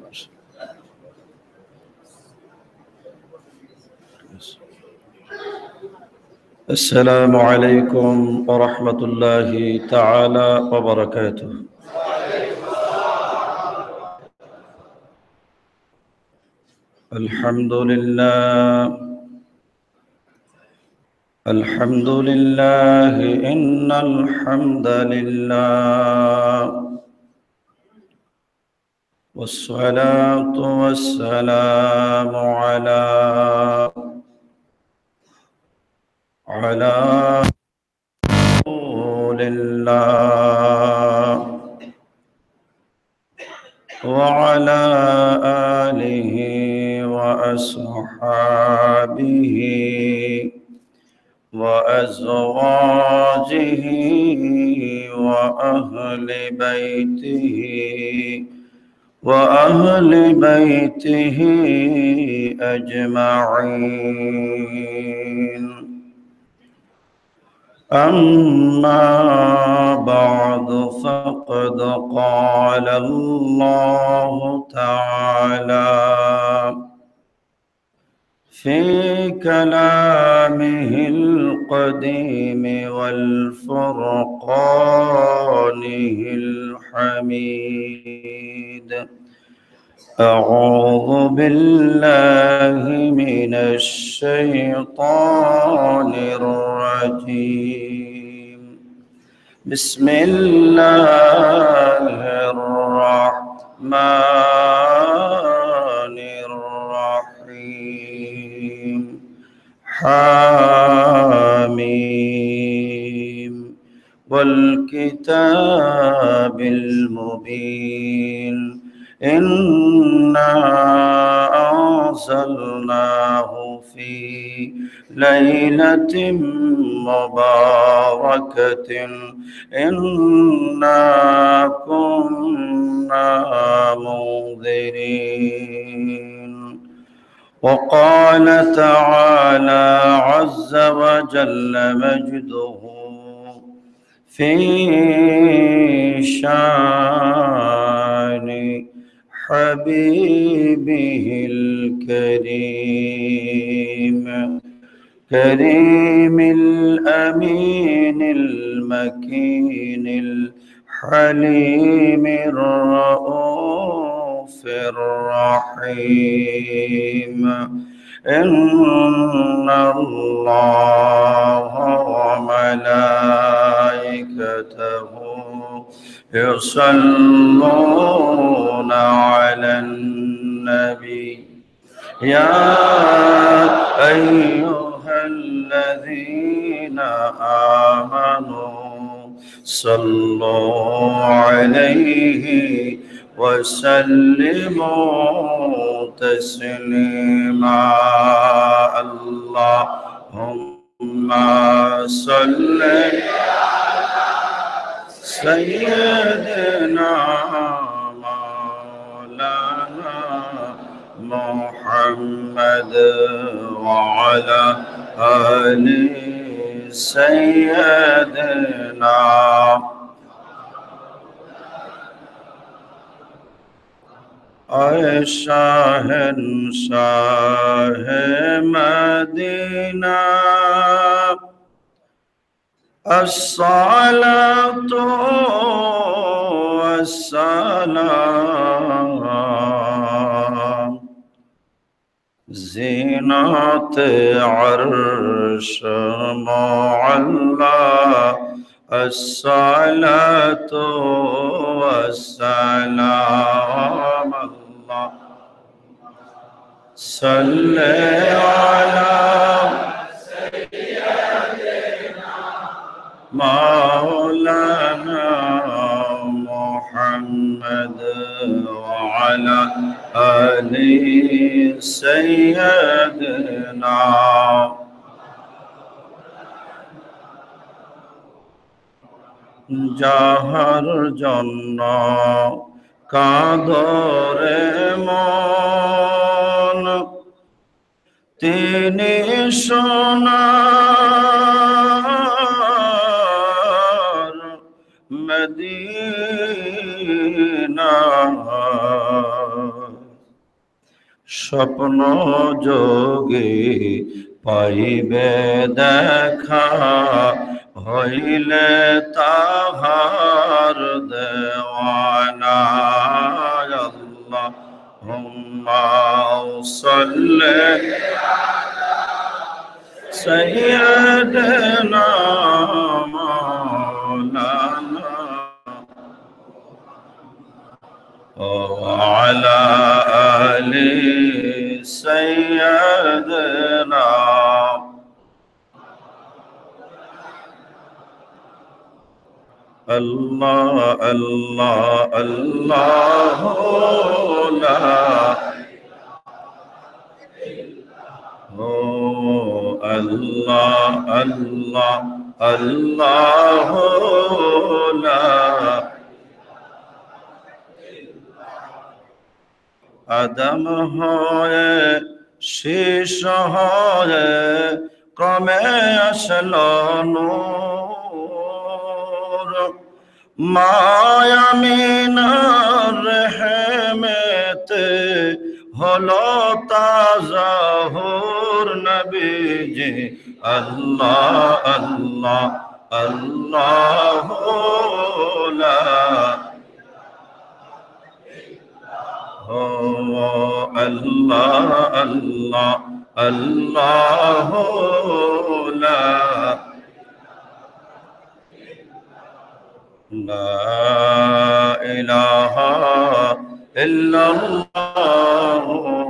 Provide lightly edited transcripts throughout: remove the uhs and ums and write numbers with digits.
السلام عليكم ورحمة الله تعالى وبركاته. الحمد لله إن الحمد لله والصلاة والسلام على رسول الله وعلى آله وأصحابه وأزواجه وأهل بيته أجمعين. أما بعد فقد قال الله تعالى في كلامه القديم والفرقانه الحميد: أعوذ بالله من الشيطان الرجيم. بسم الله الرحمن الرحيم. حاميم والكتاب المبين إنا أنزلناه في ليلة مباركة إنا كنا منذرين. وقال تعالى عز وجل مجده في شان حبيبه الكريم كريم الأمين المكين الحليم الرؤوف الرحيم. إن الله وملائكته يصلون على النبي يا أيها الذين آمنوا صلوا عليه وسلموا تسليما. اللهم صل سيدنا مولانا محمد وعلى آل سيدنا शहंशाह Medina अस्सलातु वस्सलाम ज़ीनत अर्श मुअल्ला अस्सलातु वस्सलाम सल्ले अला मौलाना मुहम्मद वअला आलि सय्यदना। যাহার জন্য কাঁদরে মন তিনি সোনার মদিনা স্বপ্ন যোগে পাইবে দেখা, হইলে তাহার দেওয়ানা। আল্লাহুম্মা সাল্লি সাইয়্যিদিনা মাওলানা وعلى آل سيدنا الله الله الله لا الله الله الله لا আদম হয়ে শেষ হয়ে ক্রমে আসলো নূর, মায়ামিনার রেহমেতে হলো তাজাহুর নবীজি। আল্লাহ আল্লাহ আল্লাহ লা الله الله الله لا إله إلا الله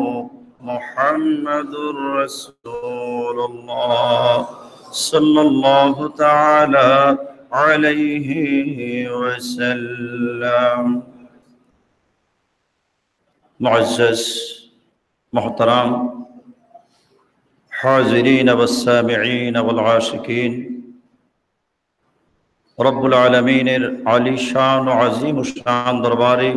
محمد رسول الله صلى الله تعالى عليه وسلم। मुअज़्ज़ज़ मोहतरम हाज़िरीन व सामिईन वल आशिकीन, रब्बुल आलमीनेर आलिशान व अज़ीम शान दरबारे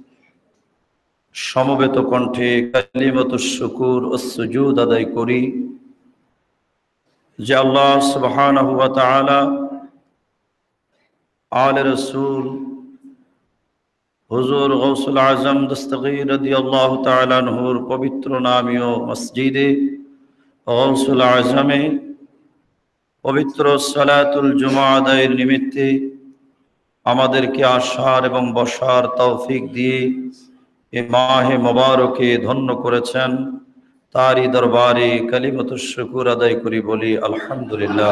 समवेत कण्ठे कालिमातुश शुकुर व सुजूद आदाय करी जे आल्लाह सुब्हानाहु व ताआला आले रसूल हुजूर गौसुल आजम दस्तगीर रदियल्लाहु ताआला अन्हुर पवित्र नामियो मस्जिदे गौसुल आजमे पवित्र सलातुल जुमा आदायेर निमित्ते आमादेरके आसार एवं बसार तौफिक दिए ए माहे मुबारके धन्य करेছেন, तारी दरबारे कलिमातुश शुकुर आदाय करी बोली आलহামদুলিল্লাহ।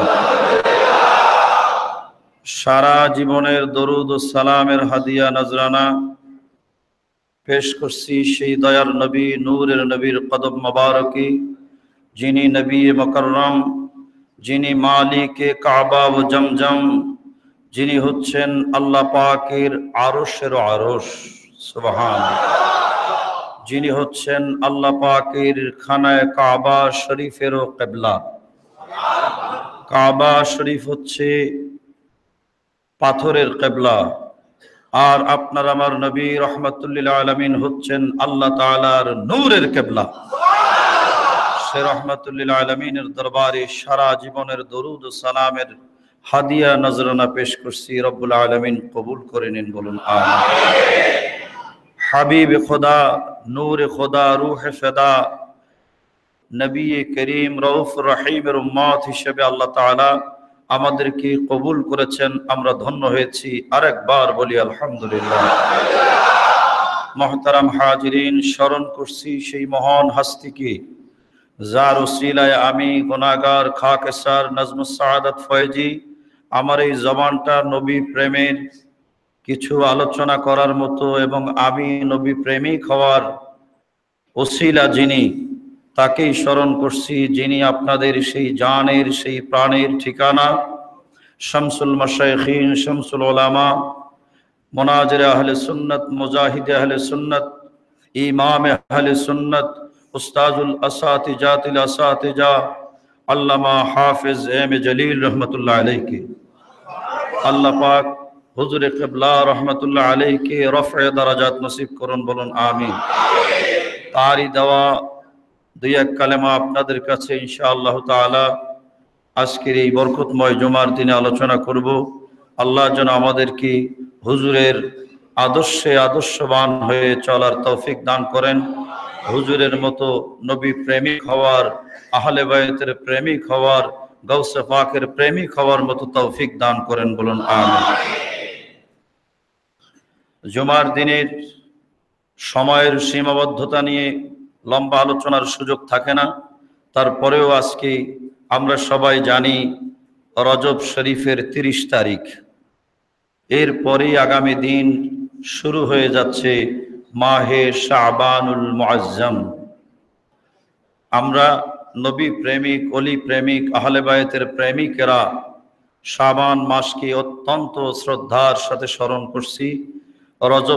सारा जीवनेर दरूद ओ सालामेर हादिया नजराना पेश करছি সেই দয়ার নবী নূরের নবীর কদম মোবারকে, যিনি নবী মুকররম, যিনি মালিকে কাবা ও জমজম, যিনি হচ্ছেন আল্লাহ পাকের আরশের আরশ সুবহানাল্লাহ, যিনি হচ্ছেন আল্লাহ পাকের খানায়ে কাবা শরীফের কিবলা। কাবা শরীফ হচ্ছে পাথরের কিবলা, আর আপনার আমার নবী রহমাতুল্লিল আলামিন হচ্ছেন আল্লাহ তাআলার নূরের কিবলা। সে রহমাতুল্লিল আলামিনের দরবারে সারা জীবনের দরুদ ও সালামের হাদিয়া নজরানা পেশ করছি। রব্বুল আলামিন কবুল করে নিন, বলুন আমিন। হাবিব খোদা, নূরে খোদা, রূহে ফিদা, নবী করিম রউফ রহিমের উম্মত হিসেবে আল্লাহ তাআলা আমাদেরকে কবুল করেছেন, আমরা ধন্য হয়েছি। আরেকবার বলি আলহামদুলিল্লাহ। মুহতারাম হাজিরিন, স্মরণ করছি সেই মহান হস্তিকে যার ওসিলায় আমি গুনাহগার খাকেসার নজমুস সাআদাত ফয়েজি আমার এই জবানটা নবী প্রেমের কিছু আলোচনা করার মতো এবং আমি নবী প্রেমিক হওয়ার ওসিলা যিনি, তাকেই স্মরণ করছি, যিনি আপনাদের সেই জানের সেই প্রাণের ঠিকানা শামসুল মাশায়েখিন, শামসুল উলামা, মুনাজির আহলে সুন্নাত, মুজাহিদ আহলে সুন্নাত, ইমাম আহলে সুন্নাত, উস্তাজুল আসাতিজাতিল আসাতিজা আল্লামা হাফিজ এম এ জলিল রহমাতুল্লাহ আলাইহি। আল্লাহ পাক হুজুরে কিবলা রহমাতুল্লাহ আলাইহি রফে দারাজাত নসিব করুন, বলুন আমিন। তারই দেওয়া দুই এক কালেমা আপনাদের কাছে ইনশাআল্লাহ তাআলা আজকের এই বরকতময় জুমার দিনে আলোচনা করব। আল্লাহ যেন আমাদেরকে হুজুরের আদর্শে আদর্শবান হয়ে চলার তৌফিক দান করেন। হুজুরের মতো নবী প্রেমিক হওয়ার, আহলে বায়তের প্রেমিক হওয়ার, গাউসে পাকের প্রেমিক হওয়ার মতো তৌফিক দান করেন, বলুন আমিন। জুমার দিনের সময়ের সীমাবদ্ধতা নিয়ে লম্বা আলোচনার সুযোগ থাকে না, তারপরেও আজকে আমরা সবাই জানি রজব শরীফের 30 তারিখ। এরপরেই আগামী দিন শুরু হয়ে যাচ্ছে মাহে শাবানুল মুআজ্জম। আমরা নবী প্রেমিক, অলি প্রেমিক, আহলে বায়তের প্রেমিকেরা শাবান মাসকে অত্যন্ত শ্রদ্ধার সাথে স্মরণ করছি। রজব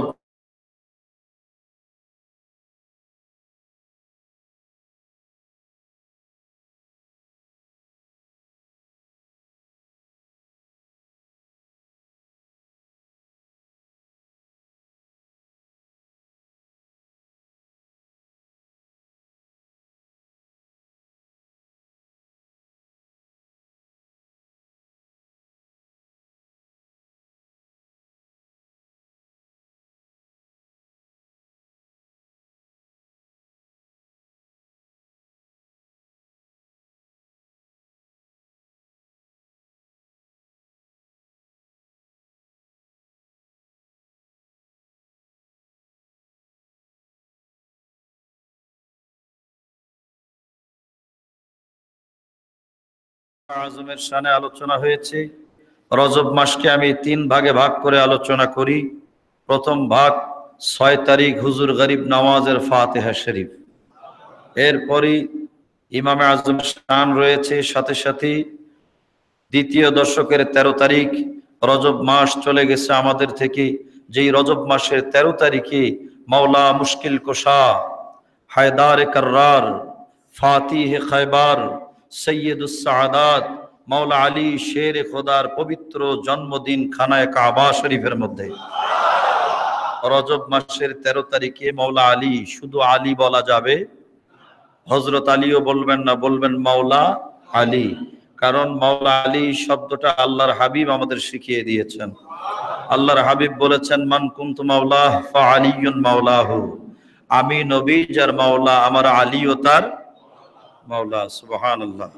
আজমের শানে আলোচনা হয়েছে। রজব মাসকে আমি 3 ভাগে ভাগ করে আলোচনা করি। প্রথম ভাগ 6 তারিখ হুজুর গরিব নওয়াজের ফাতিহা শরীফ। এরপরই ইমামে আজম শান রয়েছে। সাথে সাথে দ্বিতীয় দশকের 13 তারিখ রজব মাস চলে গেছে আমাদের থেকে। যেই রজব মাসের 13 তারিখে মাওলা মুশকিল কুশা, হায়দার কার্রার, ফাতিহে খায়বার, সৈয়দুস সাআদাত মাওলা আলী শের খোদার পবিত্র জন্মদিন খানায় কাবা শরীফের মধ্যে। রজব মাসের 13 তারিখে মাওলা আলী, শুধু আলী বলা যাবে, হযরত আলীও বলবেন না, বলবেন মাওলা আলী। কারণ মাওলা আলী শব্দটা আল্লাহর হাবিব আমাদের শিখিয়ে দিয়েছেন। আল্লাহর হাবিব বলেছেন, মান কুনতু মাওলাহ ফা আলিয়ুন মাওলাহু, আমি নবী যার মাওলা, আমার আলীও তার মাওলা। সুবহানাল্লাহ।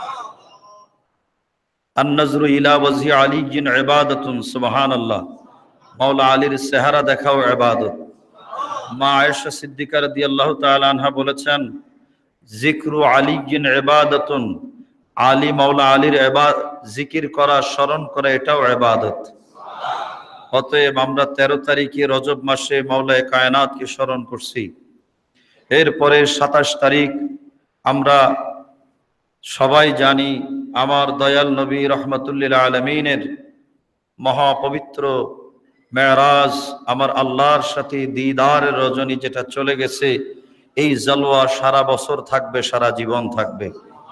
আন-নাজরু ইলা ওয়াজহি আলিয়্যিন ইবাদাতুন, সুবহানাল্লাহ। মাওলা আলীর চেহারা দেখাও ইবাদত। মা আয়েশা সিদ্দিকা রাদিয়াল্লাহু তাআলা আনহা বলেছেন, জিক্রু আলিয়্যিন ইবাদাতুন, আলী মাওলা আলীর জিকির করা, স্মরণ করা, এটাও ইবাদত। অতএব আমরা 13 তারিখে রজব মাসে মাওলায়ে কায়নাতকে স্মরণ করছি। এরপরে 27 তারিখ আমরা সবাই জানি আমার দয়াল নবী রহমাতুল্লিল আলামিনের মহাপবিত্র মেরাজ, আমার আল্লাহর সাথে দিদারের রজনী যেটা চলে গেছে। এই জালওয়া সারা বছর থাকবে, সারা জীবন থাকবে।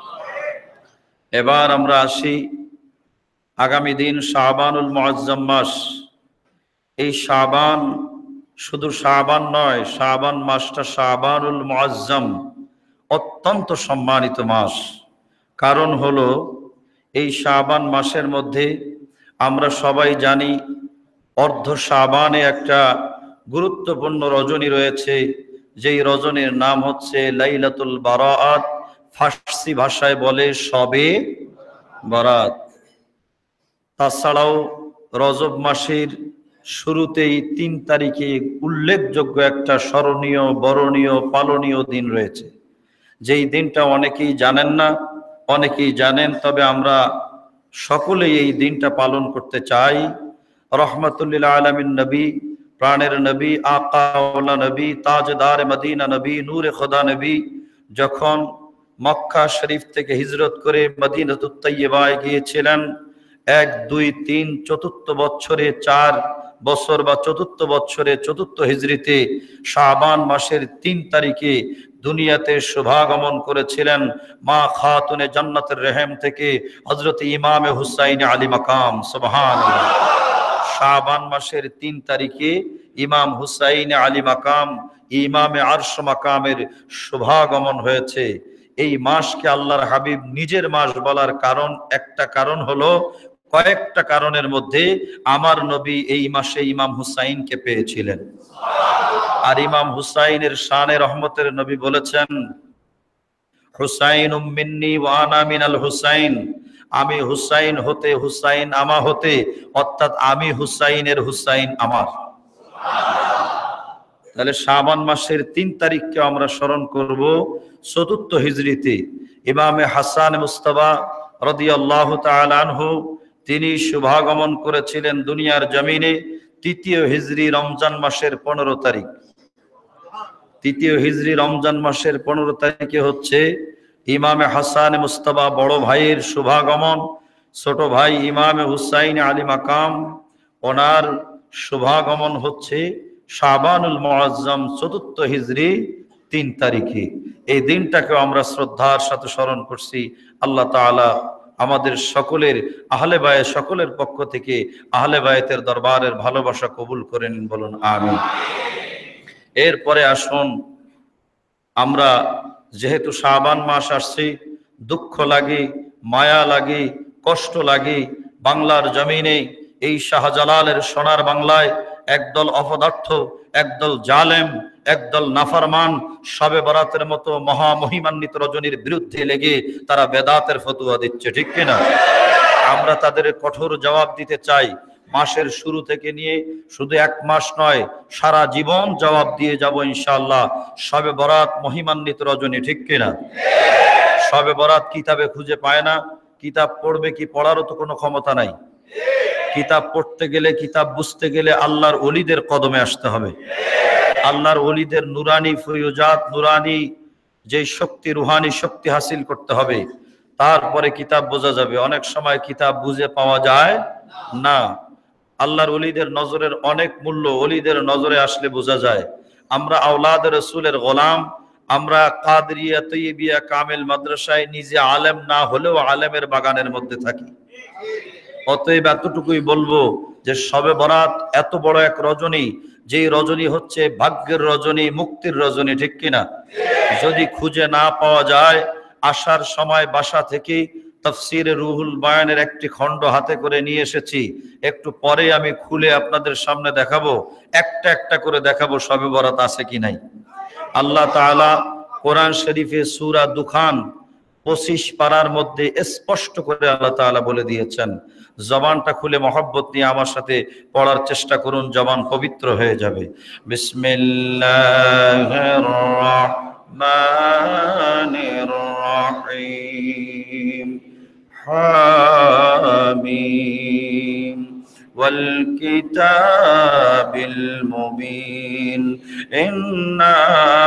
এবার আমরা আসি আগামী দিন শাবানুল মুআজ্জম মাস। এই শাবান শুধু শাবান নয়, শাবান মাসটা শাবানুল মুআজ্জম, অত্যন্ত সম্মানিত মাস। কারণ হলো এই শাবান মাসের মধ্যে আমরা সবাই জানি অর্ধ শাবানে একটা গুরুত্বপূর্ণ রজনী রয়েছে, যেই রজনীর নাম হচ্ছে লাইলাতুল বারাআত। ফার্সি ভাষায় বলে শবে বরাত। তাছাড়াও রজব মাসের শুরুতেই 3 তারিখে উল্লেখযোগ্য একটা স্মরণীয়, বরণীয়, পালনীয় দিন রয়েছে। যেই দিনটা অনেকেই জানেন না, অনেকেই জানেন, তবে আমরা সকলেই এই দিনটা পালন করতে চাই। রহমাতুল্লিল আলামিন নবী, প্রাণের নবী, আকা ওয়ালা নবী, তাজদার মদিনা নবী, নূরে খোদা নবী যখন মক্কা শরীফ থেকে হিজরত করে মদিনাতুত তাইয়্যিবায় গিয়েছিলেন, 1, 2, 3, চতুর্থ বছরে, 4 বছর বা চতুর্থ বছরে, চতুর্থ হিজরিতে শাবান মাসের 3 তারিখে দুনিয়াতে শুভাগমন করেছিলেন মা খাতুনে জান্নাতের রেহেম থেকে হযরত ইমামে হুসাইন আলী মাকাম। সুবহানাল্লাহ। শাবান মাসের 3 তারিখে ইমাম হুসাইন আলী মাকাম, ইমামে আরশ মাকামের শুভাগমন হয়েছে। এই মাসকে আল্লাহর হাবিব নিজের মাস বলার কারণ, একটা কারণ হলো কয়েকটা কারণের মধ্যে আমার নবী এই মাসে ইমাম হুসাইনকে পেয়েছিলেন। আর ইমাম হুসাইনের শানে রহমতের নবী বলেছেন, হুসাইনুম মিন্নি ওয়া আনা মিনাল হুসাইন, আমি হুসাইন হতে হুসাইন আমা হতে, অর্থাৎ আমি হুসাইনের হুসাইন আমার। তাহলে শাবান মাসের 3 তারিখকে আমরা স্মরণ করব ৪র্থ হিজরিতে ইমামে হাসান মুস্তাফা রাদিয়াল্লাহু তাআলা আনহু তিনি শুভাগমন করেছিলেন দুনিয়ার জমিনে ৩য় হিজরি রমজান মাসের 15 তারিখ। ৩য় হিজরি রমজান মাসের 15 তারিখে হচ্ছে ইমামে হাসান মুস্তাফা বড় ভাইয়ের শুভাগমন। ছোট ভাই ইমামে হুসাইন আলী মাকাম, ওনার শুভাগমন হচ্ছে শাবানুল মুআজ্জম ৪র্থ হিজরি ৩ তারিখে। এই দিনটাকে আমরা শ্রদ্ধার সাথে স্মরণ করছি। আল্লাহ তাআলা আমাদের সকলের আহলে বায়াত সকলের পক্ষ থেকে আহলে বায়াতের দরবারের ভালোবাসা কবুল করে নিন, বলুন আমিন। এরপরে আসুন, আমরা যেহেতু শাবান মাস আসছে, দুঃখ লাগে, মায়া লাগে, কষ্ট লাগে। বাংলার জমিনে এই শাহজালালের সোনার বাংলায় একদল অপদার্থ, একদল জালেম, একদল নাফরমান শবে বরাতের মতো মহামহিমান্বিত রজনীর বিরুদ্ধে লেগে তারা বেদাতের ফতোয়া দিচ্ছে, ঠিক কিনা? আমরা তাদের কঠোর জবাব দিতে চাই। মাসের শুরু থেকে নিয়ে শুধু 1 মাস নয়, সারা জীবন জবাব দিয়ে যাব ইনশাআল্লাহ। শবে বরাত মহিমান্বিত রজনী, ঠিক কিনা? শবে বরাত কিতাবে খুঁজে পায় না। কিতাব পড়বে কি, পড়ারও তো কোনো ক্ষমতা নাই। কিতাব পড়তে গেলে, কিতাব বুঝতে গেলে আল্লাহর ওলিদের কদমে আসতে হবে। আল্লাহর ওলিদের নুরানি ফয়ুজাত, নুরানি যে শক্তি, রুহানি শক্তি হাসিল করতে হবে, তারপরে কিতাব বোঝা যাবে। অনেক সময় কিতাব বুঝে পাওয়া যায় না। আল্লাহর ওলিদের নজরের অনেক মূল্য ওলিদের নজরে আসলে বোঝা যায়। আমরা আওলাদ রাসূলের গোলাম, আমরা কাদরিয়া তৈয়বিয়া কামিল মাদ্রাসায় নিজে আলেম না হলেও আলেমের বাগানের মধ্যে থাকি। অতএব এতটুকুই বলবো যে শবে বরাত এত বড় এক রজনী, যেই রজনী হচ্ছে ভাগ্যের রজনী, মুক্তির রজনী, ঠিক কিনা? যদি খুঁজে না পাওয়া যায়, আসার সময় বাসা থেকে তাফসীরে রুহুল বায়ানের একটি খণ্ড হাতে করে নিয়ে এসেছি। একটু পরে আমি খুলে আপনাদের সামনে দেখাবো, একটা একটা করে দেখাবো শবে বরাত আছে কি নাই। আল্লাহ তাআলা কোরআন শরীফে সূরা দুখান 25 পারার মধ্যে স্পষ্ট করে আল্লাহ তাআলা বলে দিয়েছেন। জবানটা খুলে মহব্বত নিয়ে আমার সাথে পড়ার চেষ্টা করুন, জবান পবিত্র হয়ে যাবে। বিসমিল্লাহির রহমানির রহিম। হামিম ওয়াল কিতাবিল মুবিন ইন্না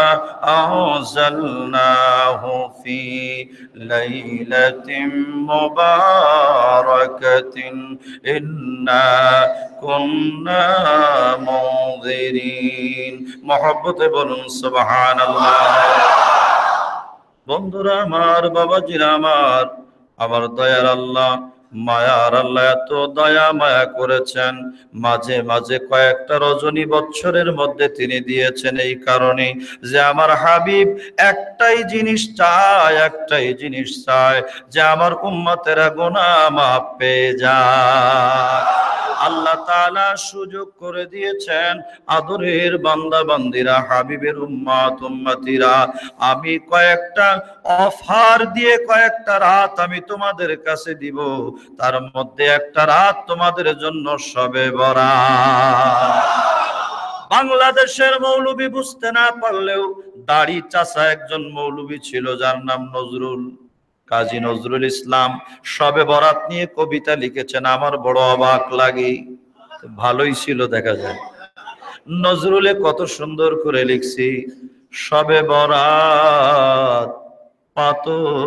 আনজালনাহু ফি লাইলাতিন মুবারাকাতিন ইন্না কুন্না মুনজিরিন। মহব্বতে বলুন সুবহানাল্লাহ। বন্ধুরা আমার, বাবাজিরা আমার, আমার দয়ার আল্লাহ, মায়ার আল্লাহ এত দয়া মায়া করেছেন, মাঝে মাঝে কয়েকটা রজনী বৎসরের মধ্যে তিনি দিয়েছেন এই কারণে যে আমার হাবিব একটাই জিনিস চায়, একটাই জিনিস চায় যে আমার উম্মতেরা গুনাহ মাফ পেয়ে যায়। আল্লাহ তাআলা সুযোগ করে দিয়েছেন, আদরের বান্দা বান্দিরা, হাবিবের উম্মত উম্মতিরা, আমি কয়েকটা অফার দিয়ে কয়েকটা রাত আমি তোমাদের কাছে দিব। তার মধ্যে একটা রাত তোমাদের জন্য শবে বরাত। বাংলাদেশের মৌলবি বুঝতে না পারলেও দাড়ি চাচা একজন মৌলবি ছিল, যার নাম নজরুল, কাজী নজরুল ইসলাম, শবে বরাত নিয়ে কবিতা লিখেছেন। আমার বড় অবাক লাগে, ভালোই ছিল দেখা যায়। নজরুলে কত সুন্দর করে লিখছি, শবে বরাত পাত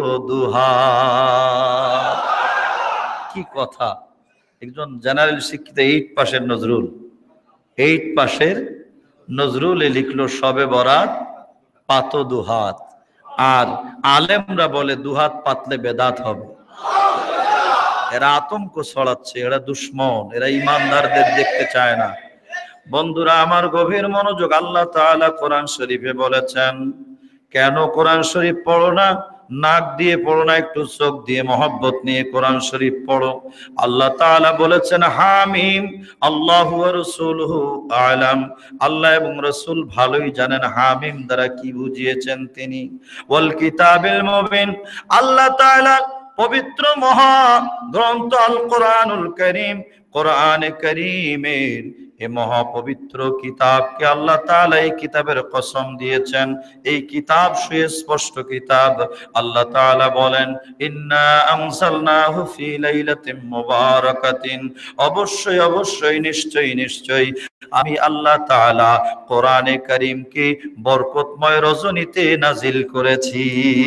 দুহাত। কি কথা! একজন জেনারেল শিক্ষিত 8 পাশের নজরুল, 8 পাশের নজরুলে লিখলো শবে বরাত পাত দুহাত। আর আলেমরা বলে দুহাত পাতলে বেদাত হবে। এরা আতঙ্ক ছড়াচ্ছে, এরা দুশ্মন, এরা ইমানদারদের দেখতে চায় না। বন্ধুরা আমার, গভীর মনোযোগ। আল্লাহ তাআলা কোরআন শরীফে বলেছেন, কেন কোরআন শরীফ পড়ো না? নাক দিয়ে পড়ো না, একটু চোখ দিয়ে মহব্বত নিয়ে কোরআন শরীফ পড়ো। আল্লাহ তাআলা বলেছেন হামিম, আল্লাহু ওয়া রাসূলুহু আ'লাম, আল্লাহ এবং রাসূল ভালোই জানেন হামিম দ্বারা কি বুঝিয়েছেন তিনি। ওয়াল কিতাবিল মুবিন, আল্লাহ তাআলা পবিত্র মহা গ্রন্থ আল কোরআনুল কারীম, কোরআনে কারীমের এই মহাপবিত্র কিতাবকে আল্লাহ তাআলা এই কিতাবের কসম দিয়েছেন। এই কিতাব সুস্পষ্ট কিতাব। আল্লাহ তাআলা বলেন ইন্না আনজালনাহু ফি লাইলাতিন মুবারাকাতিন, অবশ্যই অবশ্যই নিশ্চয়ই নিশ্চয়ই আমি আল্লাহ তাআলা কোরআনে কারীমকে বরকতময় রজনীতে নাজিল করেছি।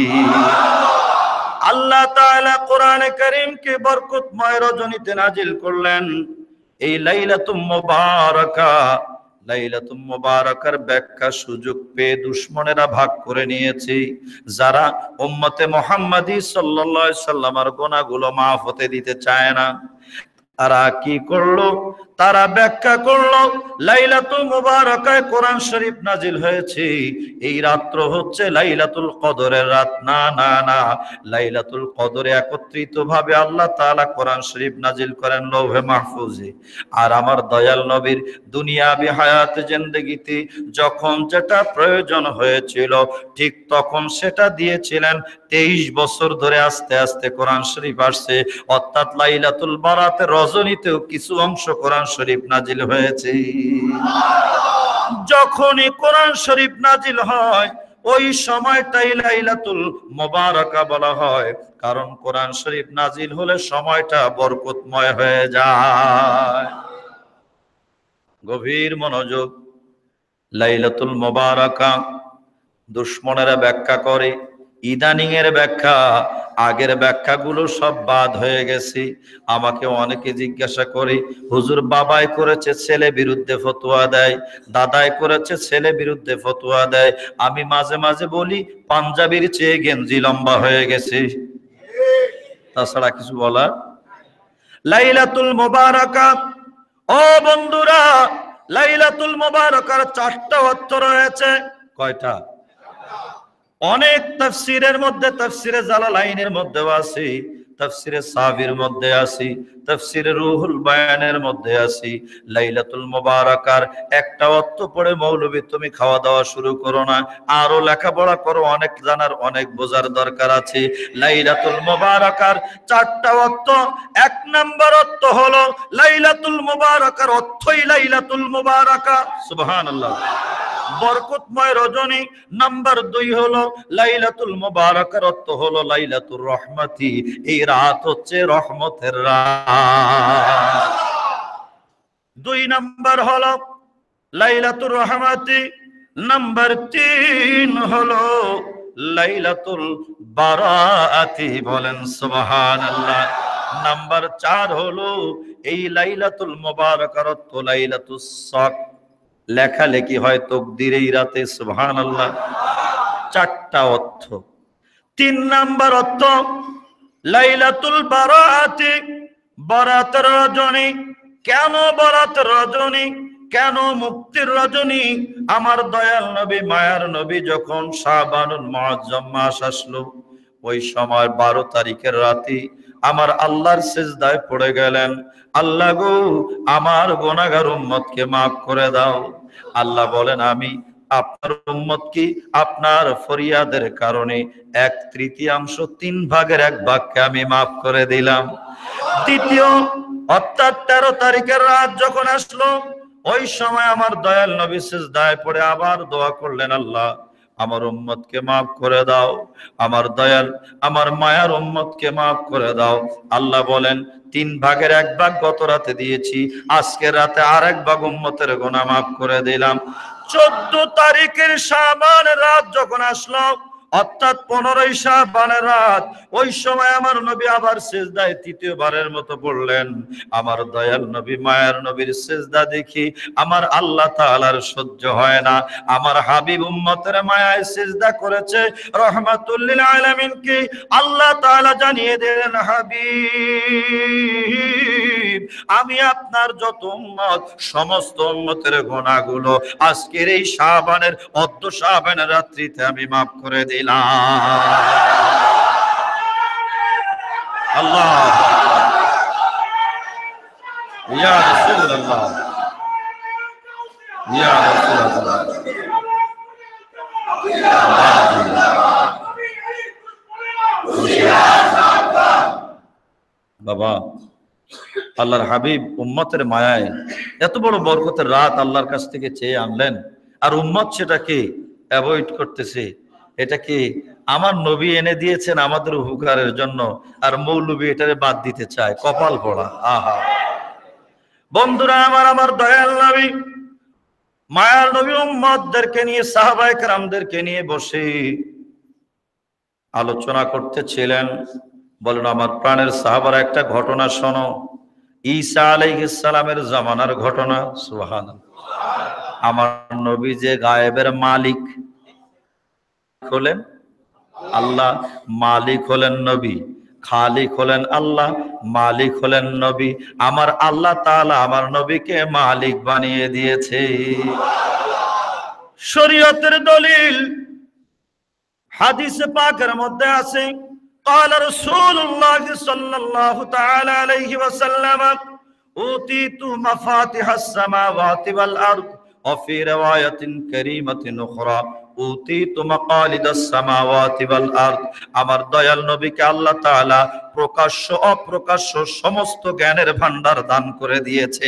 আল্লাহ তাআলা কোরআনে কারীমকে বরকতময় রজনীতে নাজিল করলেন। এই লাইলাতুল মুবারাকা, লাইলাতুল মুবারাকার ব্যাখ্যা সুযোগ পেয়ে দুশমনেরা ভাগ করে নিয়েছে। যারা উম্মতে মুহাম্মাদী সাল্লাল্লাহু আলাইহি সাল্লামের গুনাহগুলো মাফ হতে দিতে চায় না, তারা কি করলো? তারা ব্যাখ্যা করলো লাইলাতুল মুবারাকায় কোরআন শরীফ নাজিল হয়েছে, এই রাত্র হচ্ছে লাইলাতুল কদরের রাত। না না না, লাইলাতুল কদরে একত্রিত ভাবে আল্লাহ তাআলা কোরআন শরীফ নাজিল করেন লৌহে মাহফুজে। আর আমার দয়াল নবীর দুনিয়াবি হায়াতে জিন্দেগিতে যখন যেটা প্রয়োজন হয়েছিল ঠিক তখন সেটা দিয়েছিলেন। 23 বছর ধরে আস্তে আস্তে কোরআন শরীফ আসছে, অর্থাৎ লাইলাতুল বারাতের রজনীতেও কিছু অংশ কোরআন শরীফ নাজিল হয়েছে। যখনই কোরআন শরীফ নাজিল হয় ওই সময়টাই লাইলাতুল মুবারাকা বলা হয়, কারণ কোরআন শরীফ নাজিল হলে সময়টা বরকতময় হয়ে যায়। গভীর মনোযোগ। লাইলাতুল মুবারাকা দুশমনেরা ব্যাখ্যা করে, ইদানিং এর ব্যাখ্যা, আগের ব্যাখ্যাগুলো সব বাদ হয়ে গেছে। আমাকে অনেকে জিজ্ঞাসা করে হুজুর বাবাই করেছে ছেলে বিরুদ্ধে ফতোয়া দেয়, দাদাই করেছে ছেলে বিরুদ্ধে ফতোয়া দেয়। আমি মাঝে মাঝে বলি পাঞ্জাবির চেয়ে গেঞ্জি লম্বা হয়ে গেছে, তাছাড়া কিছু বলার। লাইলাতুল মুবারাকা, ও বন্ধুরা, লাইলাতুল মুবারাকার 4টা অর্থ রয়েছে। কয়টা? অনেক তাফসীরের মধ্যে, তাফসীরে জালালাইনের মধ্যেও আছে, তাফসীরে সাবির মধ্যে আছে, তাফসীরে রুহুল বায়ানের মধ্যে আছে। লাইলাতুল মুবারাকার একটা অর্থ পড়ে মৌলবী তুমি খাওয়া দাওয়া শুরু করো না, আরো লেখাপড়া করো, অনেক জানার অনেক বোঝার দরকার আছে। লাইলাতুল মুবারাকার 4টা অর্থ। 1 নাম্বার অর্থ হলো লাইলাতুল মুবারাকার অর্থই লাইলাতুল মুবারাকা, সুবহানাল্লাহ, বরকতময় রজনী। নাম্বার 2 হলো লাইলাতুল মুবারাকার অর্থ হলো লাইলাতুর রহমতি, এই রাত হচ্ছে রহমতের রাত। 2 নাম্বার হলো লাইলাতুর রহমতি। নাম্বার 3 হলো লাইলাতুল বারাআতি, বলেন সুবহানাল্লাহ। নাম্বার 4 হলো এই লাইলাতুল মুবারাকার অর্থ লাইলাতুস সাক, লেখালেখি হয় তকদির এই রাতে, সুবহানাল্লাহ। 4টা অর্থ। 3 নাম্বার অর্থ লাইলাতুল বারাআতি, বারাতের রজনী। কেন বারাতের রজনী? কেন মুক্তির রজনী? আমার দয়াল নবী মায়ার নবী যখন শাবানুল মুআজ্জম মাস আসলো ওই সময় 12 তারিখের রাতে আমার আল্লাহর সিজদায় পড়ে গেলেন, আল্লাহ গো আমার গুনাহগার উম্মতকে maaf করে দাও। আল্লাহ বলেন আমি আপনার উম্মতকে আপনার ফরিয়াদের কারণে 1/3 3 ভাগের 1 ভাগকে আমি maaf করে দিলাম। দ্বিতীয় অর্থাৎ 13 তারিখের রাত যখন আসলো ওই সময় আমার দয়াল নবী সিজদায় পড়ে আবার দোয়া করলেন, আল্লাহ আমার উম্মতকে maaf করে দাও, আমার দয়াল আমার মায়ার উম্মতকে maaf করে দাও। আল্লাহ বলেন 3 ভাগের 1 ভাগ গত রাতে দিয়েছি, আজকে রাতে আরেক ভাগ উম্মতের গুনাহ maaf করে দিলাম। 14 তারিখের শাবান রাত যখন আসলো অর্থাৎ 15 শাবানের রাত, ওই সময় আমার নবী আবার সিজদায় তৃতীয়বারের মতো পড়লেন। আমার দয়াল নবী মায়ার নবীর সিজদা দেখি আমার আল্লাহ তাআলার সহ্য হয় না। আমার হাবিব উম্মতের মায়ায় সিজদা করেছে রাহমাতুল লিল আলামিনকে। আল্লাহ তাআলা জানিয়ে দিলেন, হাবিব আমি আপনার যত উম্মত সমস্ত উম্মতের গুনাহগুলো আজকের এই শাবানের অর্ধ শাবানের রাত্রিতে আমি maaf করে দিলাম। আল্লাহ ইয়া রাসূলুল্লাহ ইয়া রাসূলুল্লাহ বাবা আল্লাহর হাবিব উম্মতের মায়ায় এত বড় বরকতের রাত আল্লাহর কাছ থেকে চেয়ে আনলেন, আর উম্মত সেটাকে অ্যাভয়েড করতেছে। এটা কি আমার নবী এনে দিয়েছেন আমাদের উপকারের জন্য, আর মৌলবী এটারে বাদ দিতে চায়? কপাল পড়া। আহা বন্ধুরা আমার, আমার দয়াল নবী মায়ার নবী উম্মতদেরকে নিয়ে, সাহাবায়ে কেরামদেরকে নিয়ে বসে আলোচনা করতেছিলেন। বলেন আমার প্রাণের সাহাবারা, একটা ঘটনা শোনো, ঈসা আলাইহিস সালামের জামানার ঘটনা। সুবহানাল্লাহ। আমার নবী যে গায়েবের মালিক হলেন আল্লাহ, মালিক হলেন নবী, খালিক হলেন আল্লাহ, মালিক হলেন নবী। আমার আল্লাহ তাআলা আমার নবীকে মালিক বানিয়ে দিয়েছে। শরীয়তের দলিল হাদিসে পাকের মধ্যে আছে, قال رسول الله صلى الله تعالى عليه وسلم أوتيت مفاتيح السماوات والأرض وفي رواية كريمة أخرى أوتيت مقاليد السماوات والأرض। আমার দয়াল নবীকে আল্লাহ তাআলা প্রকাশ্য অপ্রকাশ্য সমস্ত জ্ঞানের ভান্ডার দান করে দিয়েছে।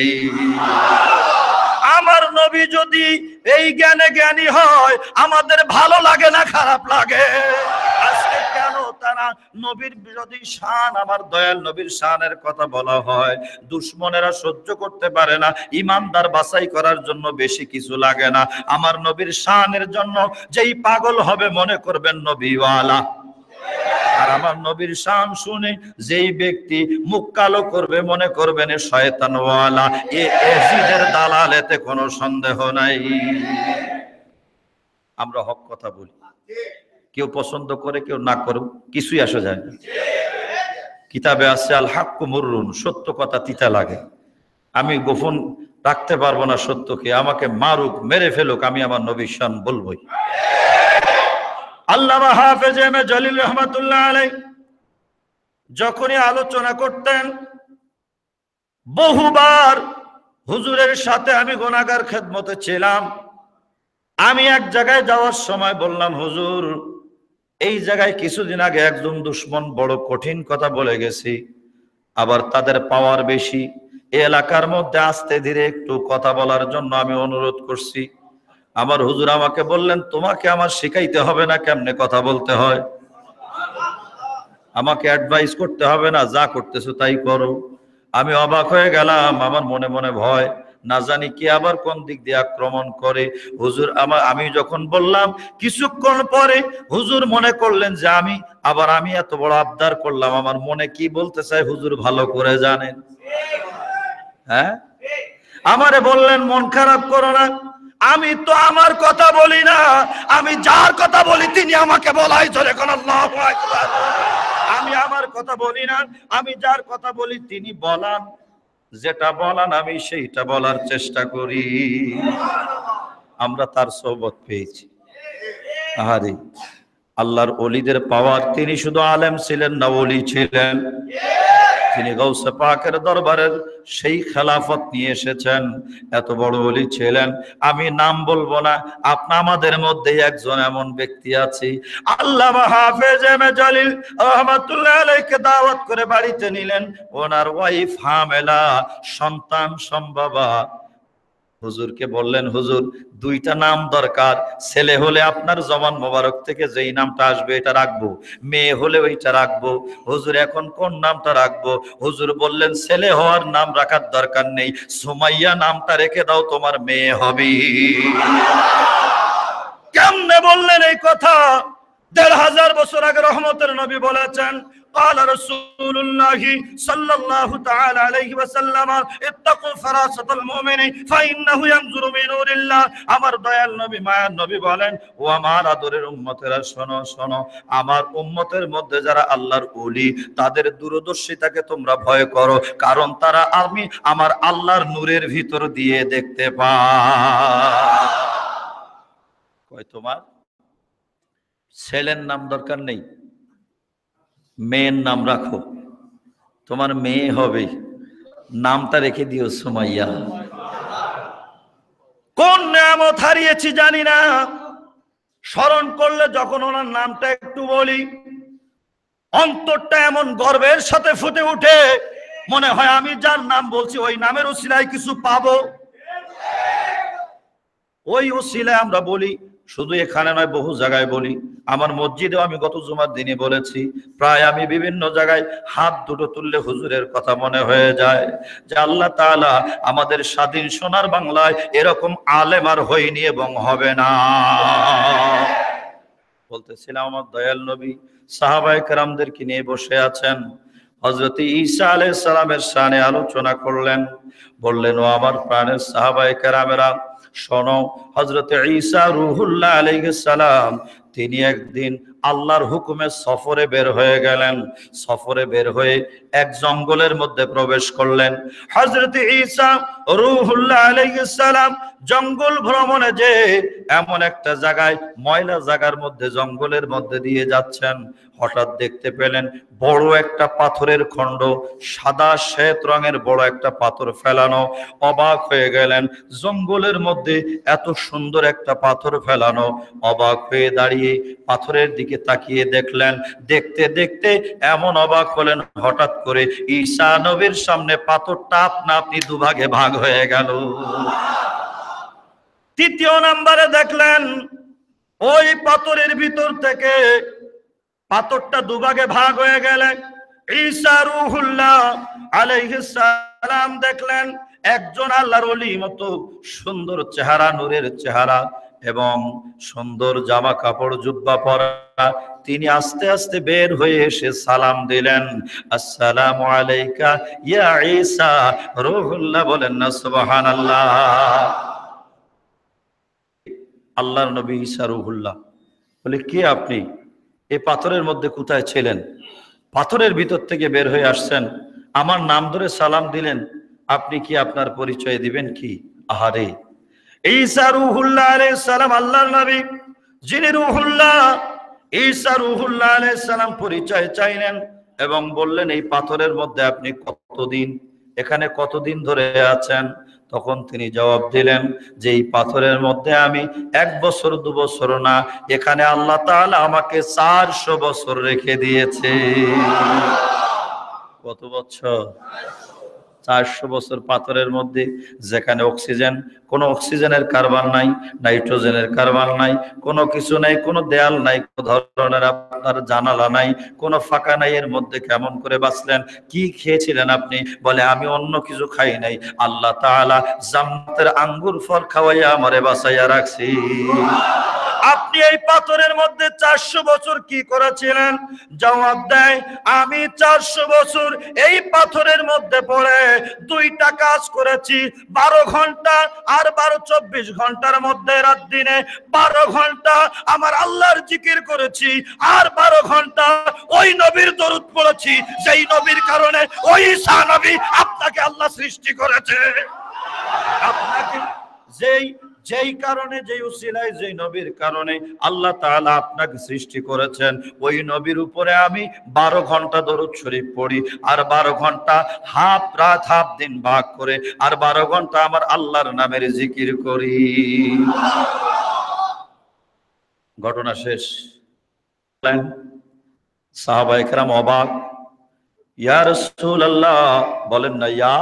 আমার নবী যদি এই জ্ঞানে জ্ঞানী হয়, আমাদের ভালো লাগে না খারাপ লাগে? আজকে কেন তারা নবীর যদি শান, আমার দয়াল নবীর শানের কথা বলা হয়, দুশমনেরা সহ্য করতে পারে না। ইমানদার বাছাই করার জন্য বেশি কিছু লাগে না। আমার নবীর শানের জন্য যেই পাগল হবে মনে করবেন নবীওয়ালা, আর আমার নবীর শান শুনে যেই ব্যক্তি মুখ কালো করবে মনে করবেন শয়তানওয়ালা। এজিদের দালাল, এতে কোনো সন্দেহ নাই। আমরা হক কথা বলি, কেউ পছন্দ করে কেউ না করে, কিছুই আসা যায় না। কিতাবে আছে আল হাক্কু মুররুন, সত্য কথা তিতা লাগে। আমি গোপন রাখতে পারবো না সত্যকে, আমাকে মারুক মেরে ফেলুক, আমি আমার নবীর শান বলবই। আল্লামা হাফেজ এম এ জলিল রহমাতুল্লাহ আলাইহি যখনই আলোচনা করতেন, বহুবার হুজুরের সাথে আমি গুনাহগার খেদমতে ছিলাম। আমি এক জায়গায় যাওয়ার সময় বললাম, হুজুর এই জায়গায় কিছুদিন আগে একজন দুশমন বড় কঠিন কথা বলে গেছি, আবার তাদের পাওয়ার বেশি। এই এলাকার মধ্যে আস্তে ধীরে একটু কথা বলার জন্য আমি অনুরোধ করছি। আমার হুজুর আমাকে বললেন, তোমাকে আমার শিখাইতে হবে না কেমনে কথা বলতে হয়, আমাকে অ্যাডভাইস করতে হবে না, যা করতেছো তাই করো। আমি অবাক হয়ে গেলাম, আমার মনে মনে ভয়, না জানি কি আবার কোন দিক দিয়ে আক্রমণ করে। হুজুর আমি যখন বললাম, কিছুক্ষণ পরে হুজুর মনে করলেন যে আমি এত বড় আবদার করলাম, আমার মনে কি বলতে চাই হুজুর ভালো করে জানেন। হ্যাঁ, আমারে বললেন মন খারাপ করো না, আমি তো আমার কথা বলি না, আমি যার কথা বলি তিনি আমাকে বলাই চলে। কোন আল্লাহু আকবার। আমি আমার কথা বলি না, আমি যার কথা বলি তিনি বলান, যেটা বলান আমি সেইটা বলার চেষ্টা করি। আমরা তার সোহবত পেয়েছি। আহারে আল্লাহর ওলিদের পাওয়ার, তিনি শুধু আলেম ছিলেন না, ওলি ছিলেন। তিনি গাউসে পাকের দরবারের সেই খেলাফত নিয়ে এসেছেন, এত বড় ওলি ছিলেন। আমি নাম বলবো না, আমাদের মধ্যে একজন এমন ব্যক্তি আছে, আল্লামা হাফেজ এম এ জলিল রহমাতুল্লাহ আলাইহিকে দাওয়াত করে বাড়িতে নিলেন। ওনার ওয়াইফ হামেলা, সন্তান সম্ভবা। হুজুরকে বললেন, হুজুর দুইটা নাম দরকার, ছেলে হলে আপনার জবান মোবারক থেকে যেই নামটা আসবে এটা রাখবো, মেয়ে হলে ওইটা রাখবো। হুজুর এখন কোন নামটা রাখবো? হুজুর বললেন, ছেলে হওয়ার নাম রাখার দরকার নেই, সুমাইয়া নামটা রেখে দাও, তোমার মেয়ে হবে। কেমনে বললেন এই কথা? ১৫০০ বছর আগে রহমতের নবী বলেছেন, قال رسول الله صلى الله تعالى عليه وسلم اتقوا فراسة المؤمن فإنه ينظر بنور الله। আমার দয়াল নবী মায়ার নবী বলেন, ও আমার আদরের উম্মতেরা শোনো শোনো, আমার উম্মতের মধ্যে যারা আল্লাহর ওলি, তাদের দূরদর্শিতাকে তোমরা ভয় করো, কারণ তারা আমি আমার আল্লাহর নূরের ভিতর দিয়ে দেখতে পায়। কয় তোমার ছেলের নাম দরকার নেই, মেয়ের নাম রাখো। তোমার মেয়ে হবে, নামটা রেখে দিও সুমাইয়া। কোন নিয়ামত হারিয়েছি জানি না, স্মরণ করলে যখন ওনার নামটা একটু বলি, অন্তরটা এমন গর্বের সাথে ফুটে উঠে, মনে হয় আমি যার নাম বলছি ওই নামের উসিলায় কিছু পাবো। ওই উসিলায় আমরা বলি, শুধু এখানে নয়, বহু জায়গায় বলি। আমার মসজিদেও আমি গত জুমার দিনে বলেছি, প্রায় আমি বিভিন্ন জায়গায় হাত দুটো তুললে হুজুরের কথা মনে হয়ে যায় যে আল্লাহ তাআলা আমাদের স্বাধীন সোনার বাংলায় এরকম আলেম আর হয়নি এবং হবে না। বলতেছিলাম আমার দয়াল নবী সাহাবায়ে কেরামদেরকে নিয়ে বসে আছেন, হযরত ঈসা আলাইহিস সালামের শানে আলোচনা করলেন। বললেন, ও আমার প্রাণের সাহাবায়ে কেরামেরা, শোনো, হযরত ঈসা রূহুল্লাহ আলাইহিস সালাম তিনি একদিন আল্লাহর হুকুমে সফরে বের হয়ে গেলেন। সফরে বের হয়ে এক জঙ্গলের মধ্যে প্রবেশ করলেন। হযরত ঈসা রূহুল্লাহ আলাইহিস সালাম জঙ্গল ভ্রমণে যে এমন একটা জায়গায়, ময়লা জায়গার মধ্যে, জঙ্গলের মধ্যে দিয়ে যাচ্ছেন, হঠাৎ দেখতে পেলেন বড় একটা পাথরের খণ্ড, সাদা শ্বেত রঙের বড় একটা পাথর ফেলানো। অবাক হয়ে গেলেন, জঙ্গলের মধ্যে এত সুন্দর একটা পাথর ফেলানো। অবাক হয়ে দাঁড়িয়ে পাথরের দিকে তাকিয়ে দেখলেন। দেখতে দেখতে এমন অবাক হলেন, হঠাৎ করে ঈসা নবীর সামনে পাথরটা আপনা আপনি দুভাগে ভাগ হয়ে গেল। তৃতীয় নম্বরে দেখলেন ওই পাথরের ভিতর থেকে পাথরটা দুভাগে ভাগ হয়ে গেলে ঈসা রূহুল্লাহ আলাইহিস সালাম দেখলেন একজন আল্লাহর ওলি মতো সুন্দর চেহারা, নূরের চেহারা এবং সুন্দর জামা কাপড় জুব্বা পরা। তিনি আস্তে আস্তে বের হয়ে এসে সালাম দিলেন, আসসালামু আলাইকা ইয়া ঈসা রূহুল্লাহ। বলেন না সুবহানাল্লাহ। আল্লাহর নবী ঈসা রূহুল্লাহ। বলে, কে আপনি? এই পাথরের মধ্যে কোথায় ছিলেন? পাথরের ভিতর থেকে বের হয়ে আসছেন, আমার নাম ধরে সালাম দিলেন, আপনি কি আপনার পরিচয় দিবেন কি? আহারে, ঈসা রূহুল্লাহ আলাইহিস সালাম আল্লাহর নবী, যিনি রূহুল্লাহ, ঈসা রূহুল্লাহ আলাইহিস সালাম পরিচয় চাইলেন এবং বললেন, এই পাথরের মধ্যে আপনি কতদিন, এখানে কতদিন ধরে আছেন? তখন তিনি জবাব দিলেন যে এই পাথরের মধ্যে আমি 1 বছর 2 বছর না, এখানে আল্লাহ তাআলা আমাকে 400 বছর রেখে দিয়েছে। কত বছর? 400 বছর পাথরের মধ্যে, যেখানে অক্সিজেন, কোনো অক্সিজেনের কারবার নাই, নাইট্রোজেনের কারবার নাই, কোনো কিছু নাই, কোনো দেয়াল নাই, কোনো ধরনের আপনার জানালা নাই, কোনো ফাঁকা নাই, এর মধ্যে কেমন করে বাঁচলেন? কি খেয়েছিলেন আপনি? বলে, আমি অন্য কিছু খাই নাই, আল্লাহ তাআলা জান্নাতের আঙ্গুর ফল খাওয়াইয়া আমারে বাঁচাইয়া রাখছি। আপনি এই পাথরের মধ্যে 400 বছর কি করেছিলেন? জবাব দেয়, আমি 400 বছর এই পাথরের মধ্যে পড়ে 2টা কাজ করেছি। 12 ঘন্টা আর 24 ঘন্টার মধ্যে রাত দিনে 12 ঘন্টা আমার আল্লাহর জিকির করেছি, আর 12 ঘন্টা ওই নবীর দরুদ পড়েছি, যেই নবীর কারণে ওই ঈসা নবী আপনাকে আল্লাহ সৃষ্টি করেছে। আপনাকে যেই কারণে, যেই উসিলায়, যেই নবীর কারণে আল্লাহ তাআলা আপনাকে সৃষ্টি করেছেন, ওই নবীর উপরে আমি 12 ঘন্টা দরুদ শরীফ পড়ি, আর 12 ঘন্টা হাফ রাত হাফ দিন ভাগ করে, আর 12 ঘন্টা আমার আল্লাহর নামের জিকির করি। ঘটনা শেষ। সাহাবায়ে কেরাম অবাক, ইয়া রাসূলুল্লাহ, বলেন না ইয়া।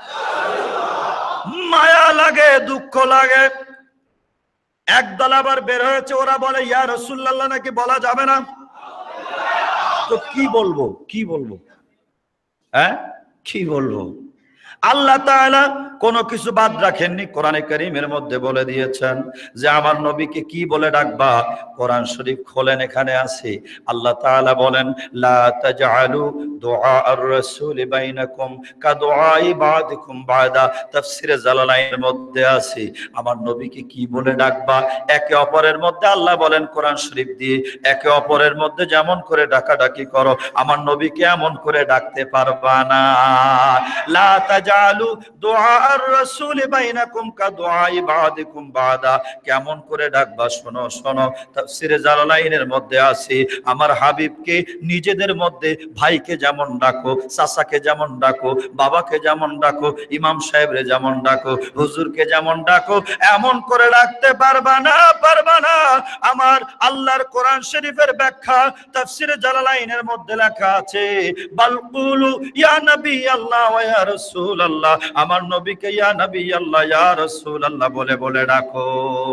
মায়া লাগে, দুঃখ লাগে। একদল আবার বের হয়েছে, ওরা বলে ইয়া রাসূলুল্লাহ নাকি বলা যাবে না। তো কি বলবো, কি বলবো, হ্যাঁ কি বলবো? আল্লাহ তাআলা কোনো কিছু বাদ রাখেননি। কোরআনে কারীমের মধ্যে বলে দিয়েছেন যে আমার নবীকে কি বলে ডাকবা। কোরআন শরীফ খোলেন, এখানে আছে, আল্লাহ তাআলা বলেন, লা তাজআলু দুআ আর-রাসূল বাইনাকুম কাদুআই বাদিকুম বাদা। তাফসীরে জালালাইনের মধ্যে আছে, আমার নবীকে কি বলে ডাকবা। একে অপরের মধ্যে আল্লাহ বলেন কোরআন শরীফ দিয়ে, একে অপরের মধ্যে যেমন করে ডাকাডাকি করো, আমার নবীকে এমন করে ডাকতে পারবা না। লা আতাজালু দুআ আর রাসূল বাইনাকুম কা দুআই বাদিকুম বাদা, কেমন করে ডাকবা শোনো শোনো। তাফসীরে জালালাইনের মধ্যে আছে আমার হাবিবকে নিজেদের মধ্যে ভাইকে যেমন ডাকো, চাচাকে যেমন ডাকো, বাবাকে যেমন ডাকো, ইমাম সাহেবরে যেমন ডাকো, হুজুরকে যেমন ডাকো, এমন করে ডাকতে পারবা না, পারবা না। আমার আল্লাহর কোরআন শরীফের ব্যাখ্যা তাফসীরে জালালাইনের মধ্যে লেখা আছে বাল কুলু ইয়া নবী আল্লাহ ওয়া ইয়া রাসূল আল্লাহ, আমার নবীকে ইয়া নবী আল্লাহ ইয়া রাসূল আল্লাহ বলে বলে ডাকো।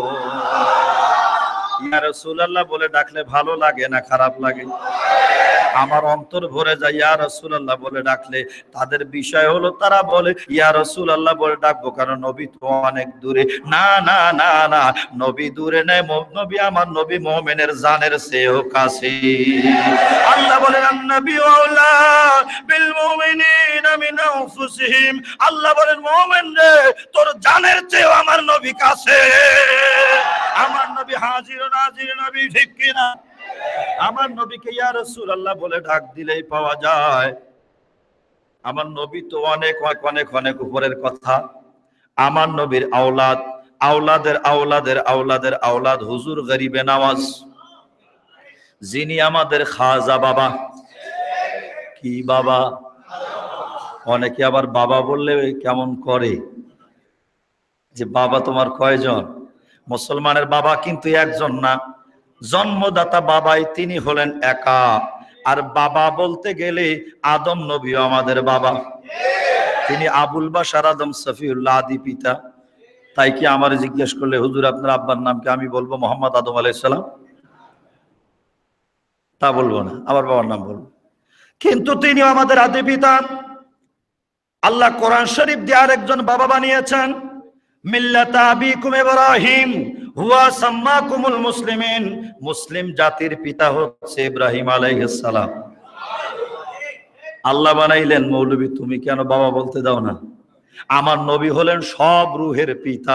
ইয়া রাসূলুল্লাহ বলে ডাকলে ভালো লাগে না খারাপ লাগে? আমার অন্তর ভরে যায় ইয়া রাসূলুল্লাহ বলে ডাকলে। তাদের বিষয় হলো তারা বলে ইয়া রাসূলুল্লাহ বলে ডাকবো কারণ নবী তো অনেক দূরে। না না না না, নবী দূরে নেই, নবী আমার নবী মুমিনের জানের চেয়েও কাছে। আল্লাহ বলেন আন-নবী আওলা বিল মুমিনিনা মিন আনফুসিহিম, আল্লাহ বলেন মুমিন রে তোর জানের চেয়েও আমার নবী কাছে। আমার নবী হাজির নাজির নবী, ঠিক কি না? আমার নবীকে ইয়া রাসূলুল্লাহ বলে ডাক দিলেই পাওয়া যায়। আমার নবী তো অনেক অনেক অনেক উপরের কথা। আমার নবীর আওলাদ, আওলাদের আওলাদের আওলাদের আওলাদ হুজুর গরিবে নওয়াজ, যিনি আমাদের খাজা বাবা। কি বাবা? অনেকে আবার বাবা বললে কেমন করে, যে বাবা তোমার কয়জন? মুসলমানের বাবা কিন্তু একজন না, জন্মদাতা বাবাই তিনি হলেন একা। আর বাবা বলতে গেলে আদম নবীও আমাদের বাবা। তিনি আবুল বাশার আদম সফিউল্লাহ আদি পিতা। তাই কি আমার জিজ্ঞেস করলে হুজুর আপনার আব্বার নাম কি, আমি বলবো মোহাম্মদ আদম আলাইহিস সালাম? তা বলবো না, আমার বাবার নাম বলবো। কিন্তু তিনিও আমাদের আদি পিতা। আল্লাহ কোরআন শরীফ দিয়ে আরেকজন বাবা বানিয়েছেন, মিল্লাতা আবিকুম ইব্রাহিম হুয়া সাম্মাকুমুল মুসলিমিন, মুসলিম জাতির পিতা হচ্ছে ইব্রাহিম আলাইহিস সালাম। আল্লাহ বানাইলেন, মৌলবী তুমি কেন বাবা বলতে দাও না? আমার নবী হলেন সব রুহের পিতা।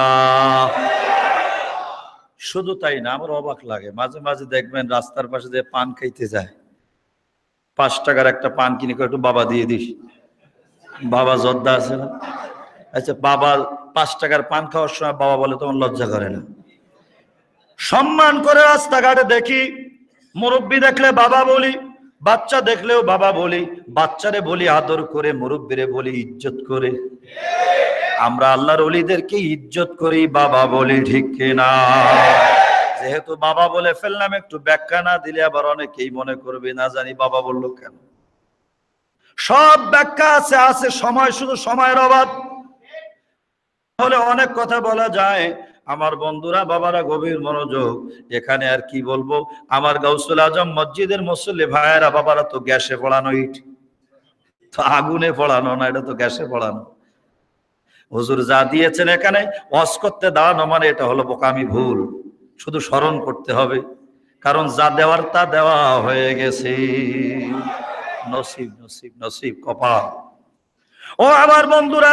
শুধু তাই না, আমার অবাক লাগে মাঝে মাঝে দেখবেন রাস্তার পাশে যে পান খাইতে যায়, 5 টাকার একটা পান কিনে একটু বাবা দিয়ে দিস। বাবা জর্দা আছে না? আচ্ছা, বাবা 5 টাকার পান খাওয়ার সময় বাবা বলে তখন লজ্জা করে না? সম্মান করে রাস্তাঘাটে দেখি, মুরব্বী দেখলে বাবা বলি, বাচ্চা দেখলেও বাবা বলি, বাচ্চারে বলি আদর করে, মুরব্বীরে বলি ইজ্জত করে। আমরা আল্লাহর ওলিদেরকে ইজ্জত করি, বাবা বলি, ঠিক কিনা? যেহেতু বাবা বলে ফেললাম, একটু ব্যাখ্যা না দিলে আবার অনেকেই মনে করবে না জানি বাবা বললো কেন। সব ব্যাখ্যা আছে, আছে সময়, শুধু সময়ের অভাব। তাহলে অনেক কথা বলা যায়। আমার বন্ধুরা, বাবারা, গভীর মনোযোগ। এখানে আর কি বলবো, আমার গাউসুল আজম মসজিদের মুসল্লি ভাইয়েরা, বাবারা তো গ্যাসে পড়ানো ইট, তো আগুনে পড়ানো না, এটা তো গ্যাসে পড়ানো। হুজুর যা দিয়েছেন এখানে ওয়াজ করতে দাঁড়ানো মানে এটা হলো বোকামি, ভুল। শুধু স্মরণ করতে হবে, কারণ যা দেওয়ার তা দেওয়া হয়ে গেছে। নসিব নসিব নসিব, কপাল। ও আমার বন্ধুরা,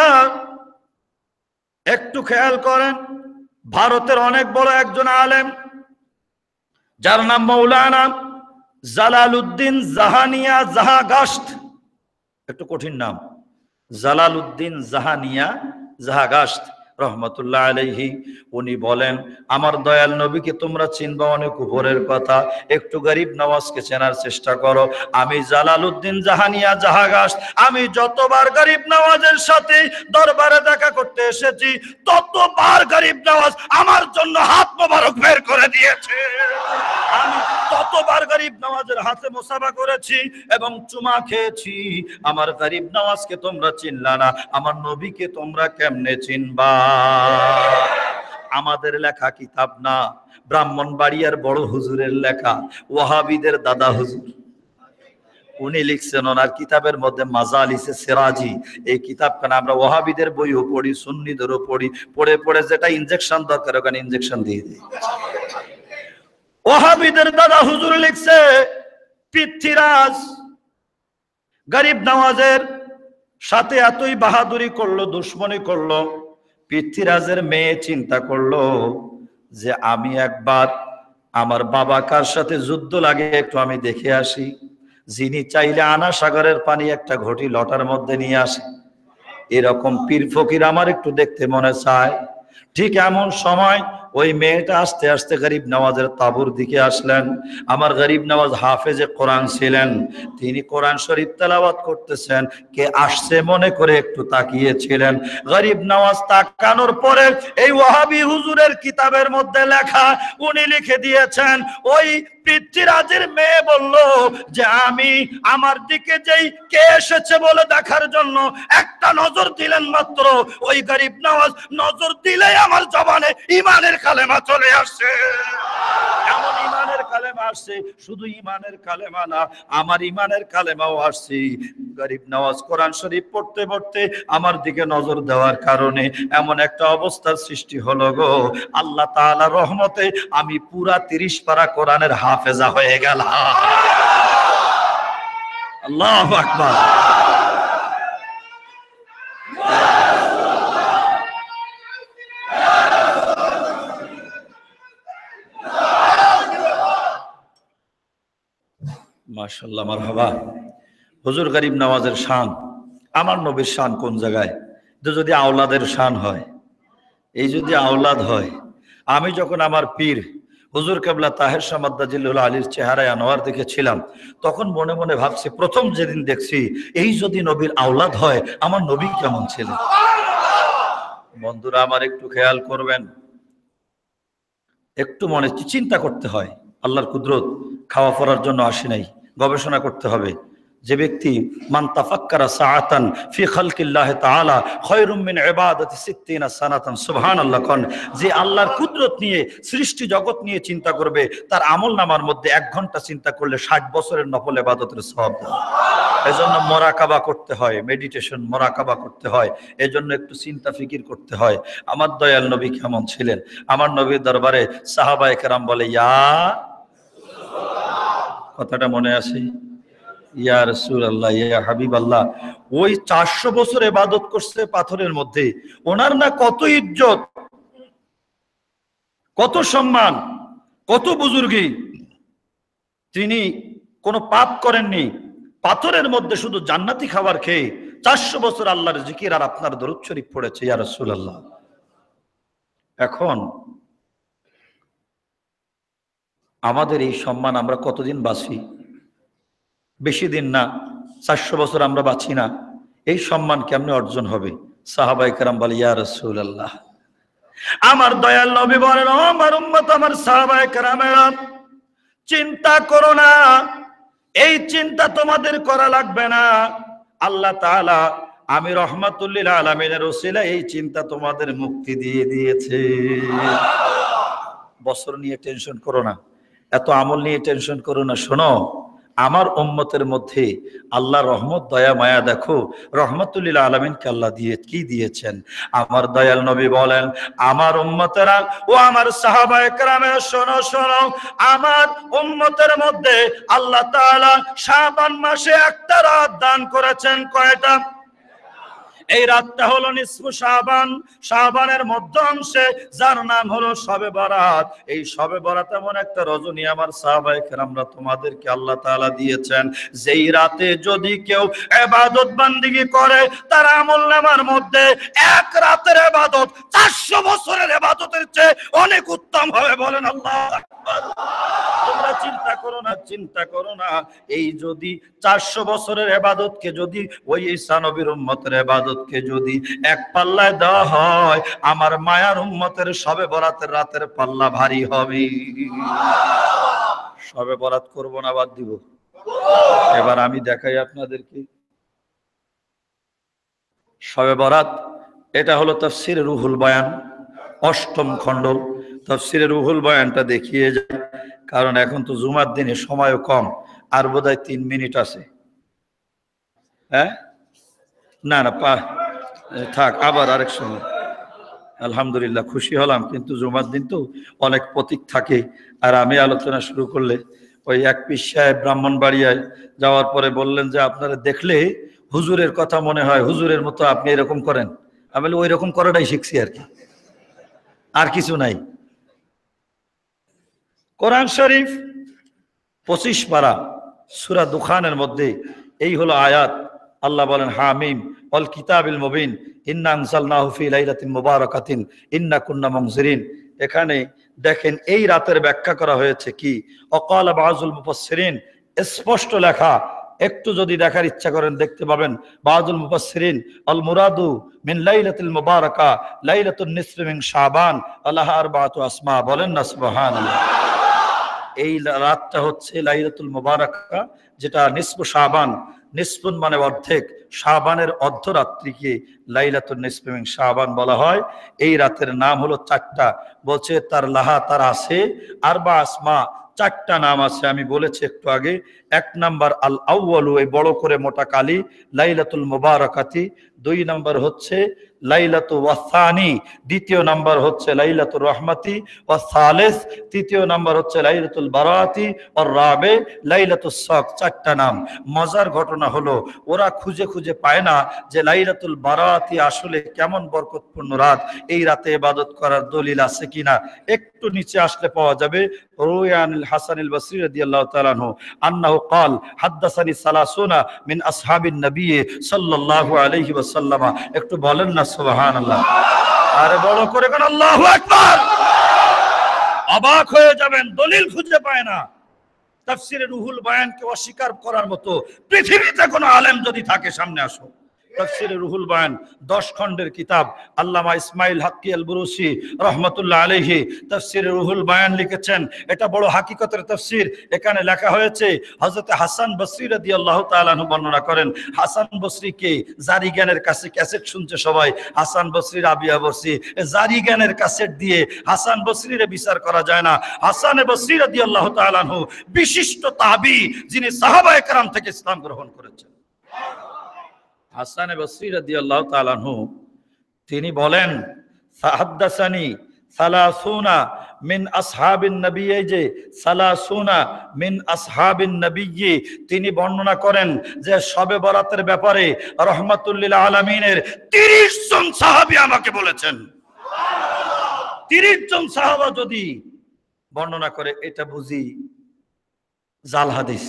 একটু খেয়াল করেন, ভারতের অনেক বড় একজন আলেম, যার নাম মৌলানা জালালউদ্দিন জাহানিয়া জাহাগাস্ত, একটু কঠিন নাম, জালালউদ্দিন জাহানিয়া জাহাগাস্ত রহমতুল্লাহ আলাইহি। উনি বলেন, আমার দয়াল নবীকে তোমরা চিনবা অনেক উপরের কথা, একটু গরিব নওয়াজকে চেনার চেষ্টা করো। আমি জালালউদ্দিন জাহানিয়া জাহাগাস্ত, আমি যতবার গরিব নওয়াজের সাথে দরবারে দেখা করতে এসেছি, ততবার গরিব নওয়াজ আমার জন্য হাত মোবারক বের করে দিয়েছে। আমি ততবার গরিব নওয়াজের হাতে মুসাফা করেছি এবং চুমা খেয়েছি। আমার গরিব নওয়াজকে তোমরা চিনলা না, আমার নবীকে তোমরা কেমনে চিনবা? আমাদের লেখা কিতাব না, ব্রাহ্মণবাড়িয়ার বড় হুজুরের লেখা, ওয়াহাবিদের দাদা হুজুর। উনি লিখছেন, ওনার কিতাবের মধ্যে মাজালিসে সিরাজি, এই কিতাবখানা আমরা ওয়াহাবিদের বইও পড়ি, সুন্নিদেরও পড়ি, পড়ে পড়ে যেটা ইনজেকশন দরকার ওখানে ইনজেকশন দিয়ে দিই। ওয়াহাবিদের দাদা হুজুর লিখছে, পৃথ্বীরাজ গরিব নওয়াজের সাথে এতই বাহাদুরি করলো, দুশ্মনী করলো, পৃথ্বীরাজের মেয়ে চিন্তা করলো যে আমি একবার আমার বাবা কার সাথে যুদ্ধ লাগে একটু আমি দেখে আসি। যিনি চাইলে আনা সাগরের পানি একটা ঘটি লটার মধ্যে নিয়ে আসে, এরকম পীর ফকির আমার একটু দেখতে মনে চায়। ঠিক এমন সময় ওই মেয়েটা আস্তে আস্তে গরিব নওয়াজের তাঁবুর দিকে আসলেন। আমার গরিব নওয়াজ হাফেজে কোরআন ছিলেন, তিনি কোরআন শরীফ তেলাওয়াত করতেছেন। কে আসছে মনে করে একটু তাকিয়েছিলেন। গরিব নওয়াজ তাকানোর পরে এই ওয়াহাবি হুজুরের কিতাবের মধ্যে লেখা, উনি লিখে দিয়েছেন, ওই পৃথ্বীরাজের মেয়ে বলল যে আমি আমার দিকে যেই কে এসেছে বলে দেখার জন্য একটা নজর দিলেন মাত্র, ওই গরিব নওয়াজ নজর দিলেই আমার জবানে ঈমানের কালেমা চলে আসছে। এমন ঈমানের কালেমা আসছে, শুধু ঈমানের কালেমা না, আমার ঈমানের কালেমাও আসছে। গরিব নওয়াজ কোরআন শরীফ পড়তে পড়তে আমার দিকে নজর দেওয়ার কারণে এমন একটা অবস্থার সৃষ্টি হলো গো, আল্লাহ তাআলার রহমতে আমি পুরা 30 পারা কোরআনের হাফেজা হয়ে গেলাম। আল্লাহু আকবার। মাশাআল্লাহ, মারহাবা। হুজুর গরিব নওয়াজের শান, আমার নবীর শান কোন জায়গায়? যদি আওলাদের শান হয়, এই যদি আওলাদ হয়, আমি যখন আমার পীর হুজুর কেবলা তাহের শাহ মাদ্দাজিল্লুল আলীর চেহারায় আনোয়ার দেখেছিলাম, তখন মনে মনে ভাবছি, প্রথম যেদিন দেখছি, এই যদি নবীর আওলাদ হয়, আমার নবী কেমন ছিলেন। বন্ধুরা আমার একটু খেয়াল করবেন, একটু মনে চিন্তা করতে হয়। আল্লাহর কুদরত খাওয়া পড়ার জন্য আসে নাই, গবেষণা করতে হবে। যে ব্যক্তি মান তাফাক্কারা সাআতান ফি খালকিল্লাহ তাআলা খায়রুম মিন ইবাদাতি 60 সানাতান, সুবহানাল্লাহ। কোন যে আল্লাহর কুদরত নিয়ে, সৃষ্টি জগৎ নিয়ে চিন্তা করবে, তার আমলনামার মধ্যে 1 ঘন্টা চিন্তা করলে 60 বছরের নফল ইবাদতের সওয়াব দেয়। এজন্য মোরাকাবা করতে হয়, মেডিটেশন মোরাকাবা করতে হয়, এজন্য একটু চিন্তা ফিকির করতে হয়। আমার দয়াল নবী কেমন ছিলেন? আমার নবীর দরবারে সাহাবায়ে কেরাম বলে, ইয়া কথাটা মনে আছে? ইয়া রাসূলুল্লাহ, ইয়া হাবিবাল্লাহ। ওই 400 বছর ইবাদত করছে পাথরের মধ্যে, ওনার না কত ইজ্জত, কত সম্মান, কত বুজুর্গি। তিনি কোনো পাপ করেননি, পাথরের মধ্যে শুধু জান্নাতি খাবার খেয়ে 400 বছর আল্লাহর জিকির আর আপনার দরুদ শরীফ পড়েছে ইয়া রাসূলুল্লাহ। এখন আমাদের এই সম্মান আমরা কতদিন বাঁচি? বেশি দিন না, 400 বছর আমরা বাঁচি না। এই সম্মান কেমনে অর্জন হবে? সাহাবায়ে কেরাম বলে, ইয়া রাসূলুল্লাহ। আমার দয়াল নবী বলেন, ও আমার উম্মত, আমার সাহাবায়ে কেরামেরা, চিন্তা করো না, এই চিন্তা তোমাদের করা লাগবে না। আল্লাহ তাআলা আমি রহমাতুল লিল আলামিনের ওসিলায় এই চিন্তা তোমাদের মুক্তি দিয়ে দিয়েছে। বছর নিয়ে টেনশন করো না, এত আমল নিয়ে টেনশন করো না। শোনো, আমার উম্মতের মধ্যে আল্লাহর রহমত, দয়া, মায়া দেখো। রহমাতুল লিল আলামিনকে আল্লাহ কি দিয়েছেন? আমার দয়াল নবী বলেন, আমার উম্মতেরা ও আমার সাহাবায়ে কেরামেরা, শোনো শোনো, আমার উম্মতের মধ্যে আল্লাহ তাআলা শাবান মাসে একটা রাত দান করেছেন। কয়টা? এই রাতটা হলো নিসফু শাবান, শাবানের মধ্য অংশে, যার নাম হলো শবে বরাত। এই শবে বরাত এমন একটা রজনী আমার সাহাবায়ে কেরামরা তোমাদেরকে আল্লাহ তাআলা দিয়েছেন, যেই রাতে যদি কেউ ইবাদত বান্দিগি করে, তার আমলনামার মধ্যে 1 রাতের ইবাদত 400 বছরের ইবাদতের চেয়ে অনেক উত্তম হবে। বলেন আল্লাহু আকবার। তোমরা চিন্তা করো না, চিন্তা করো না। এই যদি 400 বছরের ইবাদতকে যদি ওই ঈসা নবীর উম্মতের ইবাদতকে যদি এক পাল্লায় দেওয়া হয়, আমার মায়ার উম্মতের শবে বরাতের রাতের পাল্লা ভারী হবে। শবে বরাত করব না বাদ দিব? এবার আমি দেখাই আপনাদেরকে শবে বরাত। এটা হলো তাফসীরে রুহুল বয়ান, 8ম খণ্ড। তাফসীরে রুহুল বয়ানটা দেখিয়ে যায়, কারণ এখন তো জুমার দিনে সময়ও কম, আর বোধহয় 3 মিনিট আছে। হ্যাঁ, না না, থাক, আবার আরেক সময়। আলহামদুলিল্লাহ, খুশি হলাম, কিন্তু জুমার দিন তো অনেক প্রতীক থাকে। আর আমি আলোচনা শুরু করলে, ওই এক পীর সাহেব ব্রাহ্মণবাড়িয়ায় যাওয়ার পরে বললেন যে, আপনারা দেখলে হুজুরের কথা মনে হয়, হুজুরের মতো আপনি এরকম করেন। আমি বলি, ওই রকম করাটাই শিখছি আর কি, আর কিছু নাই। কোরআন শরীফ 25 পারা সূরা দুখানের মধ্যে এই হলো আয়াত। আল্লাহ বলেন, হামিম ওয়াল কিতাবিল মুবিন ইন্না আনজালনাহু ফি লাইলাতিন মুবারাকাতিন ইন্না কুন্না মুনজিরিন। এখানে দেখেন এই রাতের ব্যাখ্যা করা হয়েছে কি, ওয়াকালা বাযুল মুফাসসিরিন, স্পষ্ট লেখা, একটু যদি দেখার ইচ্ছা করেন দেখতে পাবেন। বাযুল মুফাসসিরিন আল মুরাদু মিন লাইলাতিল মুবারাকা লাইলাতুন নিসফি মিন শাবান আলাহা আরবাতু আসমা। বলেন না সুবহানাল্লাহ। এই রাতটা হচ্ছে লাইলাতুল মুবারাকা, যেটা নিসফু শাবান, নিসফুন মানে অর্ধেক, শাবানের অর্ধরাত্রিকে লাইলাতুন নিসফি মিন শাবান বলা হয়। এই রাতের নাম হলো চারটা, বলছে তার লাহা, তার আছে আরবা আসমা, চারটা নাম আছে। আমি বলেছি একটু আগে, এক নাম্বার আল আউয়ালু, এই বড় করে মোটা কালি, লাইলাতুল মুবারাকাতি। দুই নাম্বার হচ্ছে লাইলাতু ওয়াসানি, দ্বিতীয় নাম্বার হচ্ছে লাইলাতুর রহমাতি ওয়া সালিস, তৃতীয় নাম্বার হচ্ছে লাইলাতুল বারাতি ওয়ার রাবে লাইলাতুস সাক। চারটা নাম। মজার ঘটনা হলো ওরা খুঁজে খুঁজে পায় না যে লাইলাতুল বারাতি আসলে কেমন বরকতপূর্ণ রাত, এই রাতে ইবাদত করার দলিল আছে কিনা। একটু নিচে আসলে পাওয়া যাবে, রুয়ানিল হাসানিল বসরি রাদিয়াল্লাহু তাআলা আনহু আন্নাহু ক্বাল হাদাসানি সালাসুনা মিন আসহাবিন নবী সাল্লাল্লাহু আলাইহি ওয়াসাল্লাম। একটু বলেন না সুবহানাল্লাহ। আরে বড় করে কোন আল্লাহু আকবার। অবাক হয়ে যাবেন, দলিল খুঁজে পায় না। তাফসীরে রুহুল বায়ানকে অস্বীকার করার মতো পৃথিবীতে কোন আলেম যদি থাকে সামনে আসো। তাফসীরে রুহুল বায়ান 10 খণ্ডের কিতাব, আল্লামা ইসমাইল হাক্কি আল বুরুসি রহমাতুল্লাহ আলাইহি তাফসীরে রুহুল বায়ান লিখেছেন। এটা বড় হাকিকতের তাফসীর। এখানে লেখা হয়েছে হযরত হাসান বসরি রাদিয়াল্লাহু তাআলা আনহু বর্ণনা করেন, হাসান বসরি কে জারি জ্ঞানের কাছে ক্যাসেট শুনছে সবাই, হাসান বসরি রাবিয়া বসরি, জারি জ্ঞানের ক্যাসেট দিয়ে হাসান বসরির বিচার করা যায় না। হাসান বসরি রাদিয়াল্লাহু তাআলা আনহু বিশিষ্ট তাবী, যিনি সাহাবায়ে কেরাম থেকে ইসলাম গ্রহণ করেছেন। হাসান বসরি রাদিয়াল্লাহু তাআলা আনহু তিনি বলেন, হাদাসানি সালাসুনা মিন আসহাবিন নবী, এই যে সালাসুনা মিন আসহাবিন নবী, তিনি বর্ণনা করেন যে শবে বরাতের ব্যাপারে রাহমাতুল লিল আলামিনের 30 জন সাহাবী আমাকে বলেছেন। 30 জন সাহাবা যদি বর্ণনা করে, এটা বুঝি জাল হাদিস।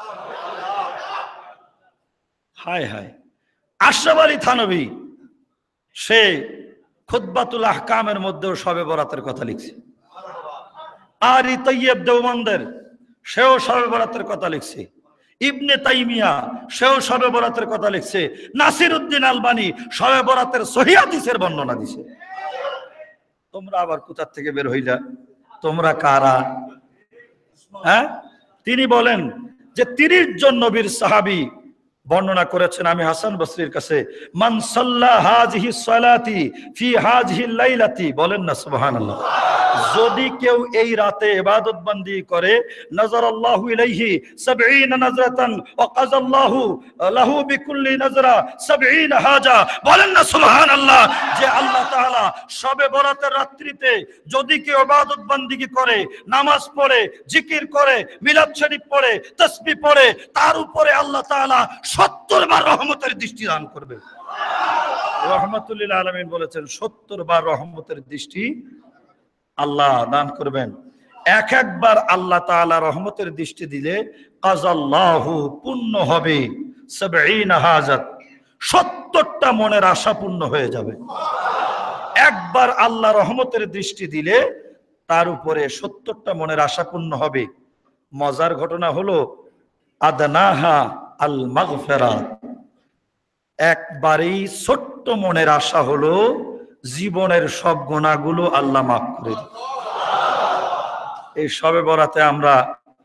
হায় হায়। আশরাফ আলী থানভী সে খুতবাতুল আহকামের মধ্যেও শবে বরাতের কথা লিখছে। আরি তৈয়ব দেওবন্দের সেও শবে বরাতের কথা লিখছে। ইবনে তাইমিয়া সেও শবে বরাতের কথা লিখছে। নাসিরউদ্দিন আলবানী শবে বরাতের সহিহ হাদিসের বর্ণনা দিছে। তোমরা আবার কোথা থেকে বের হইলা? তোমরা কারা? হ্যাঁ, তিনি বলেন যে 30 জন নবীর সাহাবী বর্ণনা করেছেন। আমি হাসান বসরির কাছে, মান সাল্লা হাযিহি সালাতি ফি হাযিহি লাইলাতি, বলেন না সুবহানাল্লাহ। যদি কেউ এই রাতে ইবাদত বন্দি করে, নাযারাল্লাহু ইলাইহি 70 নাজরাতান ওয়া কাযাল্লাহু লাহু বিকুল্লি নাজরা 70 হাজা, বলেন না সুবহানাল্লাহ। যে আল্লাহ তাআলা শবে বরাতের রাত্রিতে যদি কেউ ইবাদত বন্দেগী করে, নামাজ পড়ে, জিকির করে, মিলাদ শরীফ পড়ে, তাসবিহ পড়ে, তার উপরে আল্লাহ তাআলা 70 বার রহমতের দৃষ্টি দান করবে। রাহমাতুল লিল আলামিন বলেছেন 70 বার রহমতের দৃষ্টি আল্লাহ দান করবেন। এক একবার আল্লাহ তাআলা রহমতের দৃষ্টি দিলে কাযাল্লাহু, পূর্ণ হবে 70 হাজাত, 70টা মনের আশা পূর্ণ হয়ে যাবে। একবার আল্লাহ রহমতের দৃষ্টি দিলে তার উপরে 70টা মনের আশা পূর্ণ হবে। মজার ঘটনা হলো আদনাহা আল মাগফিরাত, একবারেই ছোট্ট মনের আশা হলো জীবনের সব গুনাহগুলো আল্লাহ মাফ করে দিবে। এই শবে বরাতে আমরা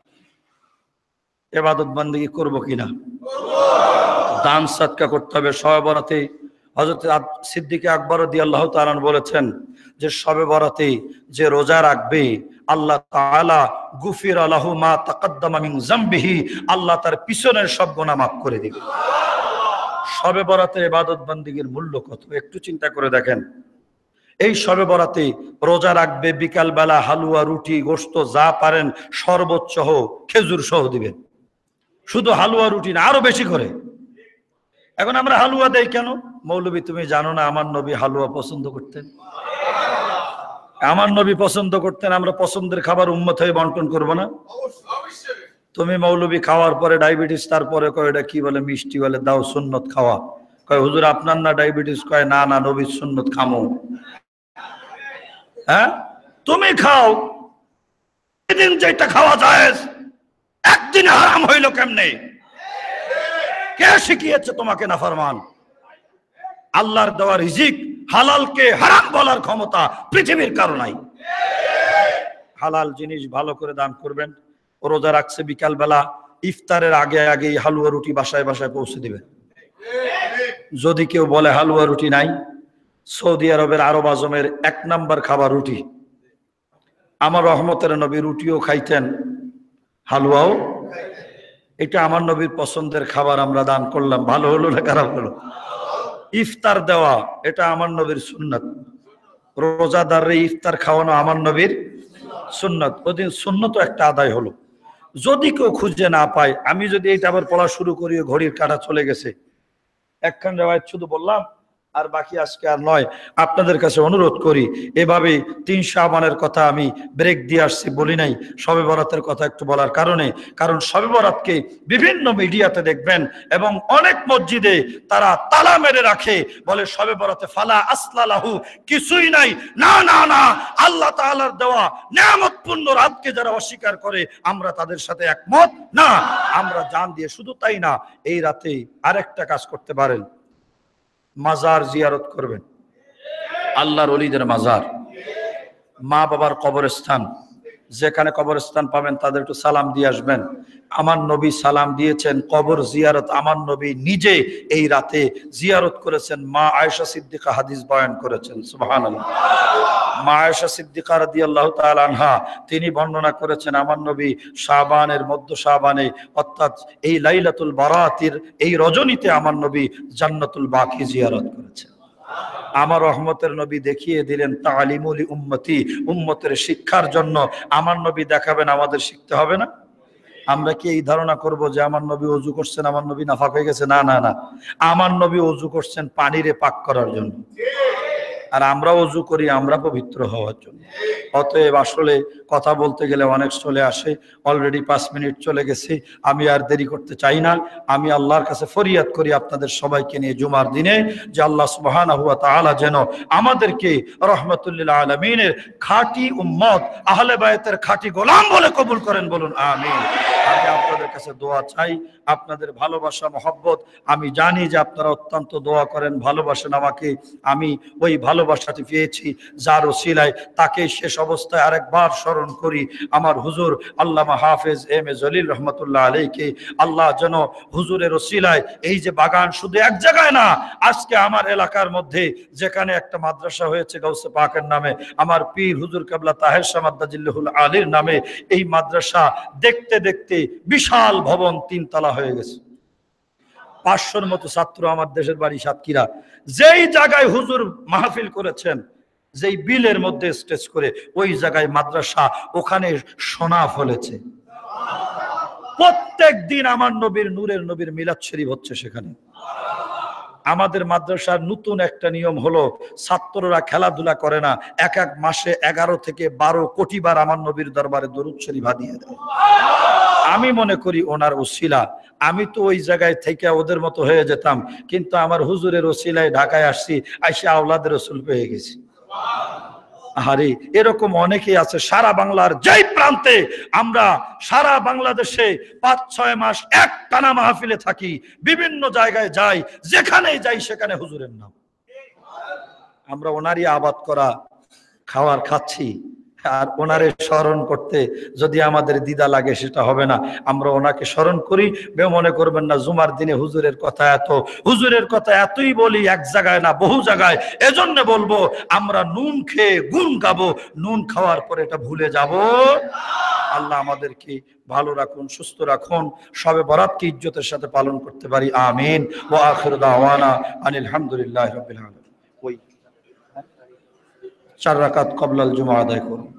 ইবাদত বন্দেগী করব কিনা? দান সদকা করতে হবে। শবে বরাতে হযরত সিদ্দিক আকবর রাদিয়াল্লাহু তাআলা বলেছেন যে শবে বরাতে যে রোজা রাখবে, আল্লাহ তাআলা গুফিরা লাহু মা তাকাদ্দামা মিন যামবিহি, আল্লাহ তার পিছনের সব গুনাহ মাফ করে দিবে। শবে বরাতে ইবাদত বন্দেগীর মূল্য কত একটু চিন্তা করে দেখেন। এই শবে বরাতে রোজা রাখবে, বিকাল বেলা হালুয়া, রুটি, গোশত যা পারেন শরবত সহ, খেজুর সহ দিবেন। শুধু হালুয়া রুটি না, আরো বেশি করে। এখন আমরা হালুয়া দেই কেন? মৌলবী তুমি জানো না আমার নবী হালুয়া পছন্দ করতেন? আমার নবী পছন্দ করতেন, আমরা পছন্দের খাবার উম্মত হয়ে বন্টন করবো না? তুমি মৌলবী খাওয়ার পরে ডায়াবেটিস, তারপরে কয় এটা কি বলে মিষ্টি বলে, দাও সুন্নত খাওয়া। কয় হুজুর আপনার না ডায়াবেটিস? কয় না না, নবীর সুন্নত খামো। হ্যাঁ, তুমি খাও, দিন যেটা খাওয়া যায় একদিন হারাম হইল কেমনে? কে শিখিয়েছে তোমাকে নাফরমান? আল্লাহর দেওয়া রিজিক, হালালকে হারাম বলার ক্ষমতা পৃথিবীর কারো নাই। হালাল জিনিস ভালো করে দান করবেন। রোজা রাখছে, বিকাল বেলা ইফতারের আগে আগে হালুয়া রুটি বাসায় বাসায় পৌঁছে দিবেন। যদি কেউ বলে হালুয়া রুটি নাই, সৌদি আরবের আরব আজমের 1 নাম্বার খাবার রুটি। আমার রহমতের নবী রুটিও খাইতেন, হালুয়াও। এটা আমার নবীর পছন্দের খাবার, আমরা দান করলাম। ভালো হলো না খারাপ হলো? ইফতার দেওয়া এটা আমার নবীর সুন্নাত। রোজাদাররে ইফতার খাওয়ানো আমার নবীর সুন্নাত। ওদিন সুন্নত একটা আদায় হলো। যদি কেউ খুঁজে না পায়, আমি যদি এটা আবার পড়া শুরু করি, ঘড়ির কাঁটা চলে গেছে। একখান রেওয়ায়েত শুধু বললাম, আর বাকি আজকে আর নয়। আপনাদের কাছে অনুরোধ করি, এভাবে 3 শাবানের কথা আমি ব্রেক দিয়ে আসছি, বলি নাই শবে বরাতের কথা একটু বলার কারণে। কারণ শবে বরাতকে বিভিন্ন মিডিয়াতে দেখবেন এবং অনেক মসজিদে তারা তালা মেরে রাখে, বলে শবে বরাতে ফালা আসলালাহু, কিছুই নাই। না না না, আল্লাহ তাআলার দেওয়া নিয়ামতপূর্ণ রাতকে যারা অস্বীকার করে, আমরা তাদের সাথে একমত না। আমরা জান দিয়ে, শুধু তাই না, এই রাতে আরেকটা কাজ করতে পারেন, মাজার জিয়ারত করবেন। আল্লাহর ওলিদের মাজার, মা বাবার কবরস্থান, যেখানে কবরস্থান পাবেন তাদের একটু সালাম দিয়ে আসবেন। আমার নবী সালাম দিয়েছেন, কবর জিয়ারত আমার নবী নিজে এই রাতে জিয়ারত করেছেন। মা আয়েশা সিদ্দিকা হাদিস বয়ান করেছেন, সুবহানাল্লাহ। মা আয়েশা সিদ্দিকা রাদিয়াল্লাহু তাআলা আনহা তিনি বর্ণনা করেছেন, আমার নবী শাবানের মধ্য শাবানে, অর্থাৎ এই লাইলাতুল বারাতির এই রজনীতে আমার নবী জান্নাতুল বাকি জিয়ারত করেছেন। আমার রহমতের নবী দেখিয়ে দিলেন তালিমুল উম্মতি, উম্মতের শিক্ষার জন্য আমার নবী দেখাবেন, আমাদের শিখতে হবে না? আমরা কি এই ধারণা করব যে আমার নবী ওযু করছেন, আমার নবী নাফাক হয়ে গেছে? না না না, আমার নবী ওযু করছেন পানিরে পাক করার জন্য, আর আমরা ওযু করি আমরা পবিত্র হওয়ার জন্য। অতএব আসলে কথা বলতে গেলে অনেক চলে আসে। অলরেডি 5 মিনিট চলে গেছে, আমি আর দেরি করতে চাই না। আমি আল্লাহর কাছে ফরিয়াদ করি আপনাদের সবাইকে নিয়ে জুমার দিনে, যে আল্লাহ সুবহানাহু ওয়া তাআলা যেন আমাদেরকে রহমাতুল লিল আলামিনের খাঁটি উম্মত, আহলে বায়তের খাঁটি গোলাম বলে কবুল করেন, বলুন আমিন। আমি আপনাদের কাছে দোয়া চাই, আপনাদের ভালোবাসা মহব্বত, আমি জানি যে আপনারা অত্যন্ত দোয়া করেন, ভালোবাসেন আমাকে। আমি ওই ভালোবাসাটি পেয়েছি যার ওসিলায়, তাকে শেষ অবস্থায় আরেকবার স্মরণ করি। আমার হুজুর আল্লামা হাফেজ এম এ জলিল রহমতুল্লাহ আলাইহি, আল্লাহ যেন হুজুরের ওসিলায় এই যে বাগান, শুধু এক জায়গায় না, আজকে আমার এলাকার মধ্যে যেখানে একটা মাদ্রাসা হয়েছে গাউসে পাকের নামে, আমার পীর হুজুর কেবলা তাহের শাহ মাদ্দাজিল্লাহুল আলীর নামে, এই মাদ্রাসা দেখতে দেখতে বিশাল ভবন 3 তলা হয়ে গেছে। 500-র মতো ছাত্র, আমার দেশের বাড়ি সাতক্ষীরা। যেই জায়গায় হুজুর মাহফিল করেছেন, যেই বিলের মধ্যে স্টেজ করে, ওই জায়গায় মাদ্রাসা, ওখানে সোনা ফলেছে। প্রত্যেক দিন আমার নবীর নূরের নবীর মিলাদ শরীফ হচ্ছে সেখানে। আমাদের মাদ্রাসার নতুন একটা নিয়ম হলো, ছাত্ররা খেলাধুলা করে না, এক এক মাসে 11 থেকে 12 কোটি বার আমার নবীর দরবারে দরুদ শরীফ হাদিয়া দেয়। আমি মনে করি ওনার ওসিলা, আমি তো ওই জায়গায় থেকে ওদের মতো হয়ে যেতাম, কিন্তু আমার হুজুরের ওসিলায় ঢাকায় আসছি, আইসা আওলাদের রসুল পেয়ে গেছি। আরে এরকম অনেকেই আছে সারা বাংলার যেই প্রান্তে। আমরা সারা বাংলাদেশে 5-6 মাস এক টানা মাহফিলে থাকি, বিভিন্ন জায়গায় যাই, যেখানেই যাই সেখানে হুজুরের নাম। আমরা ওনারই আবাদ করা খাওয়ার খাচ্ছি, আর ওনারে স্মরণ করতে যদি আমাদের দ্বিধা লাগে সেটা হবে না। আমরা ওনাকে স্মরণ করি, মনে করবেন না জুমার দিনে হুজুরের কথা এতই বলি, এক জায়গায় না বহু জায়গায়। এজন্য বলবো, আমরা নুন খেয়ে গুণ গাবো, নুন খাওয়ার পরে এটা ভুলে যাব। আল্লাহ আমাদেরকে ভালো রাখুন, সুস্থ রাখুন, শবে বরাতকে ইজ্জতের সাথে পালন করতে পারি, আমিন। ওয়া আখিরু দাওয়ানা আনিল হামদুলিল্লাহি রাব্বিল আলামিন। ওই 4 রাকাত কবলাল জুমা আদায় করুন।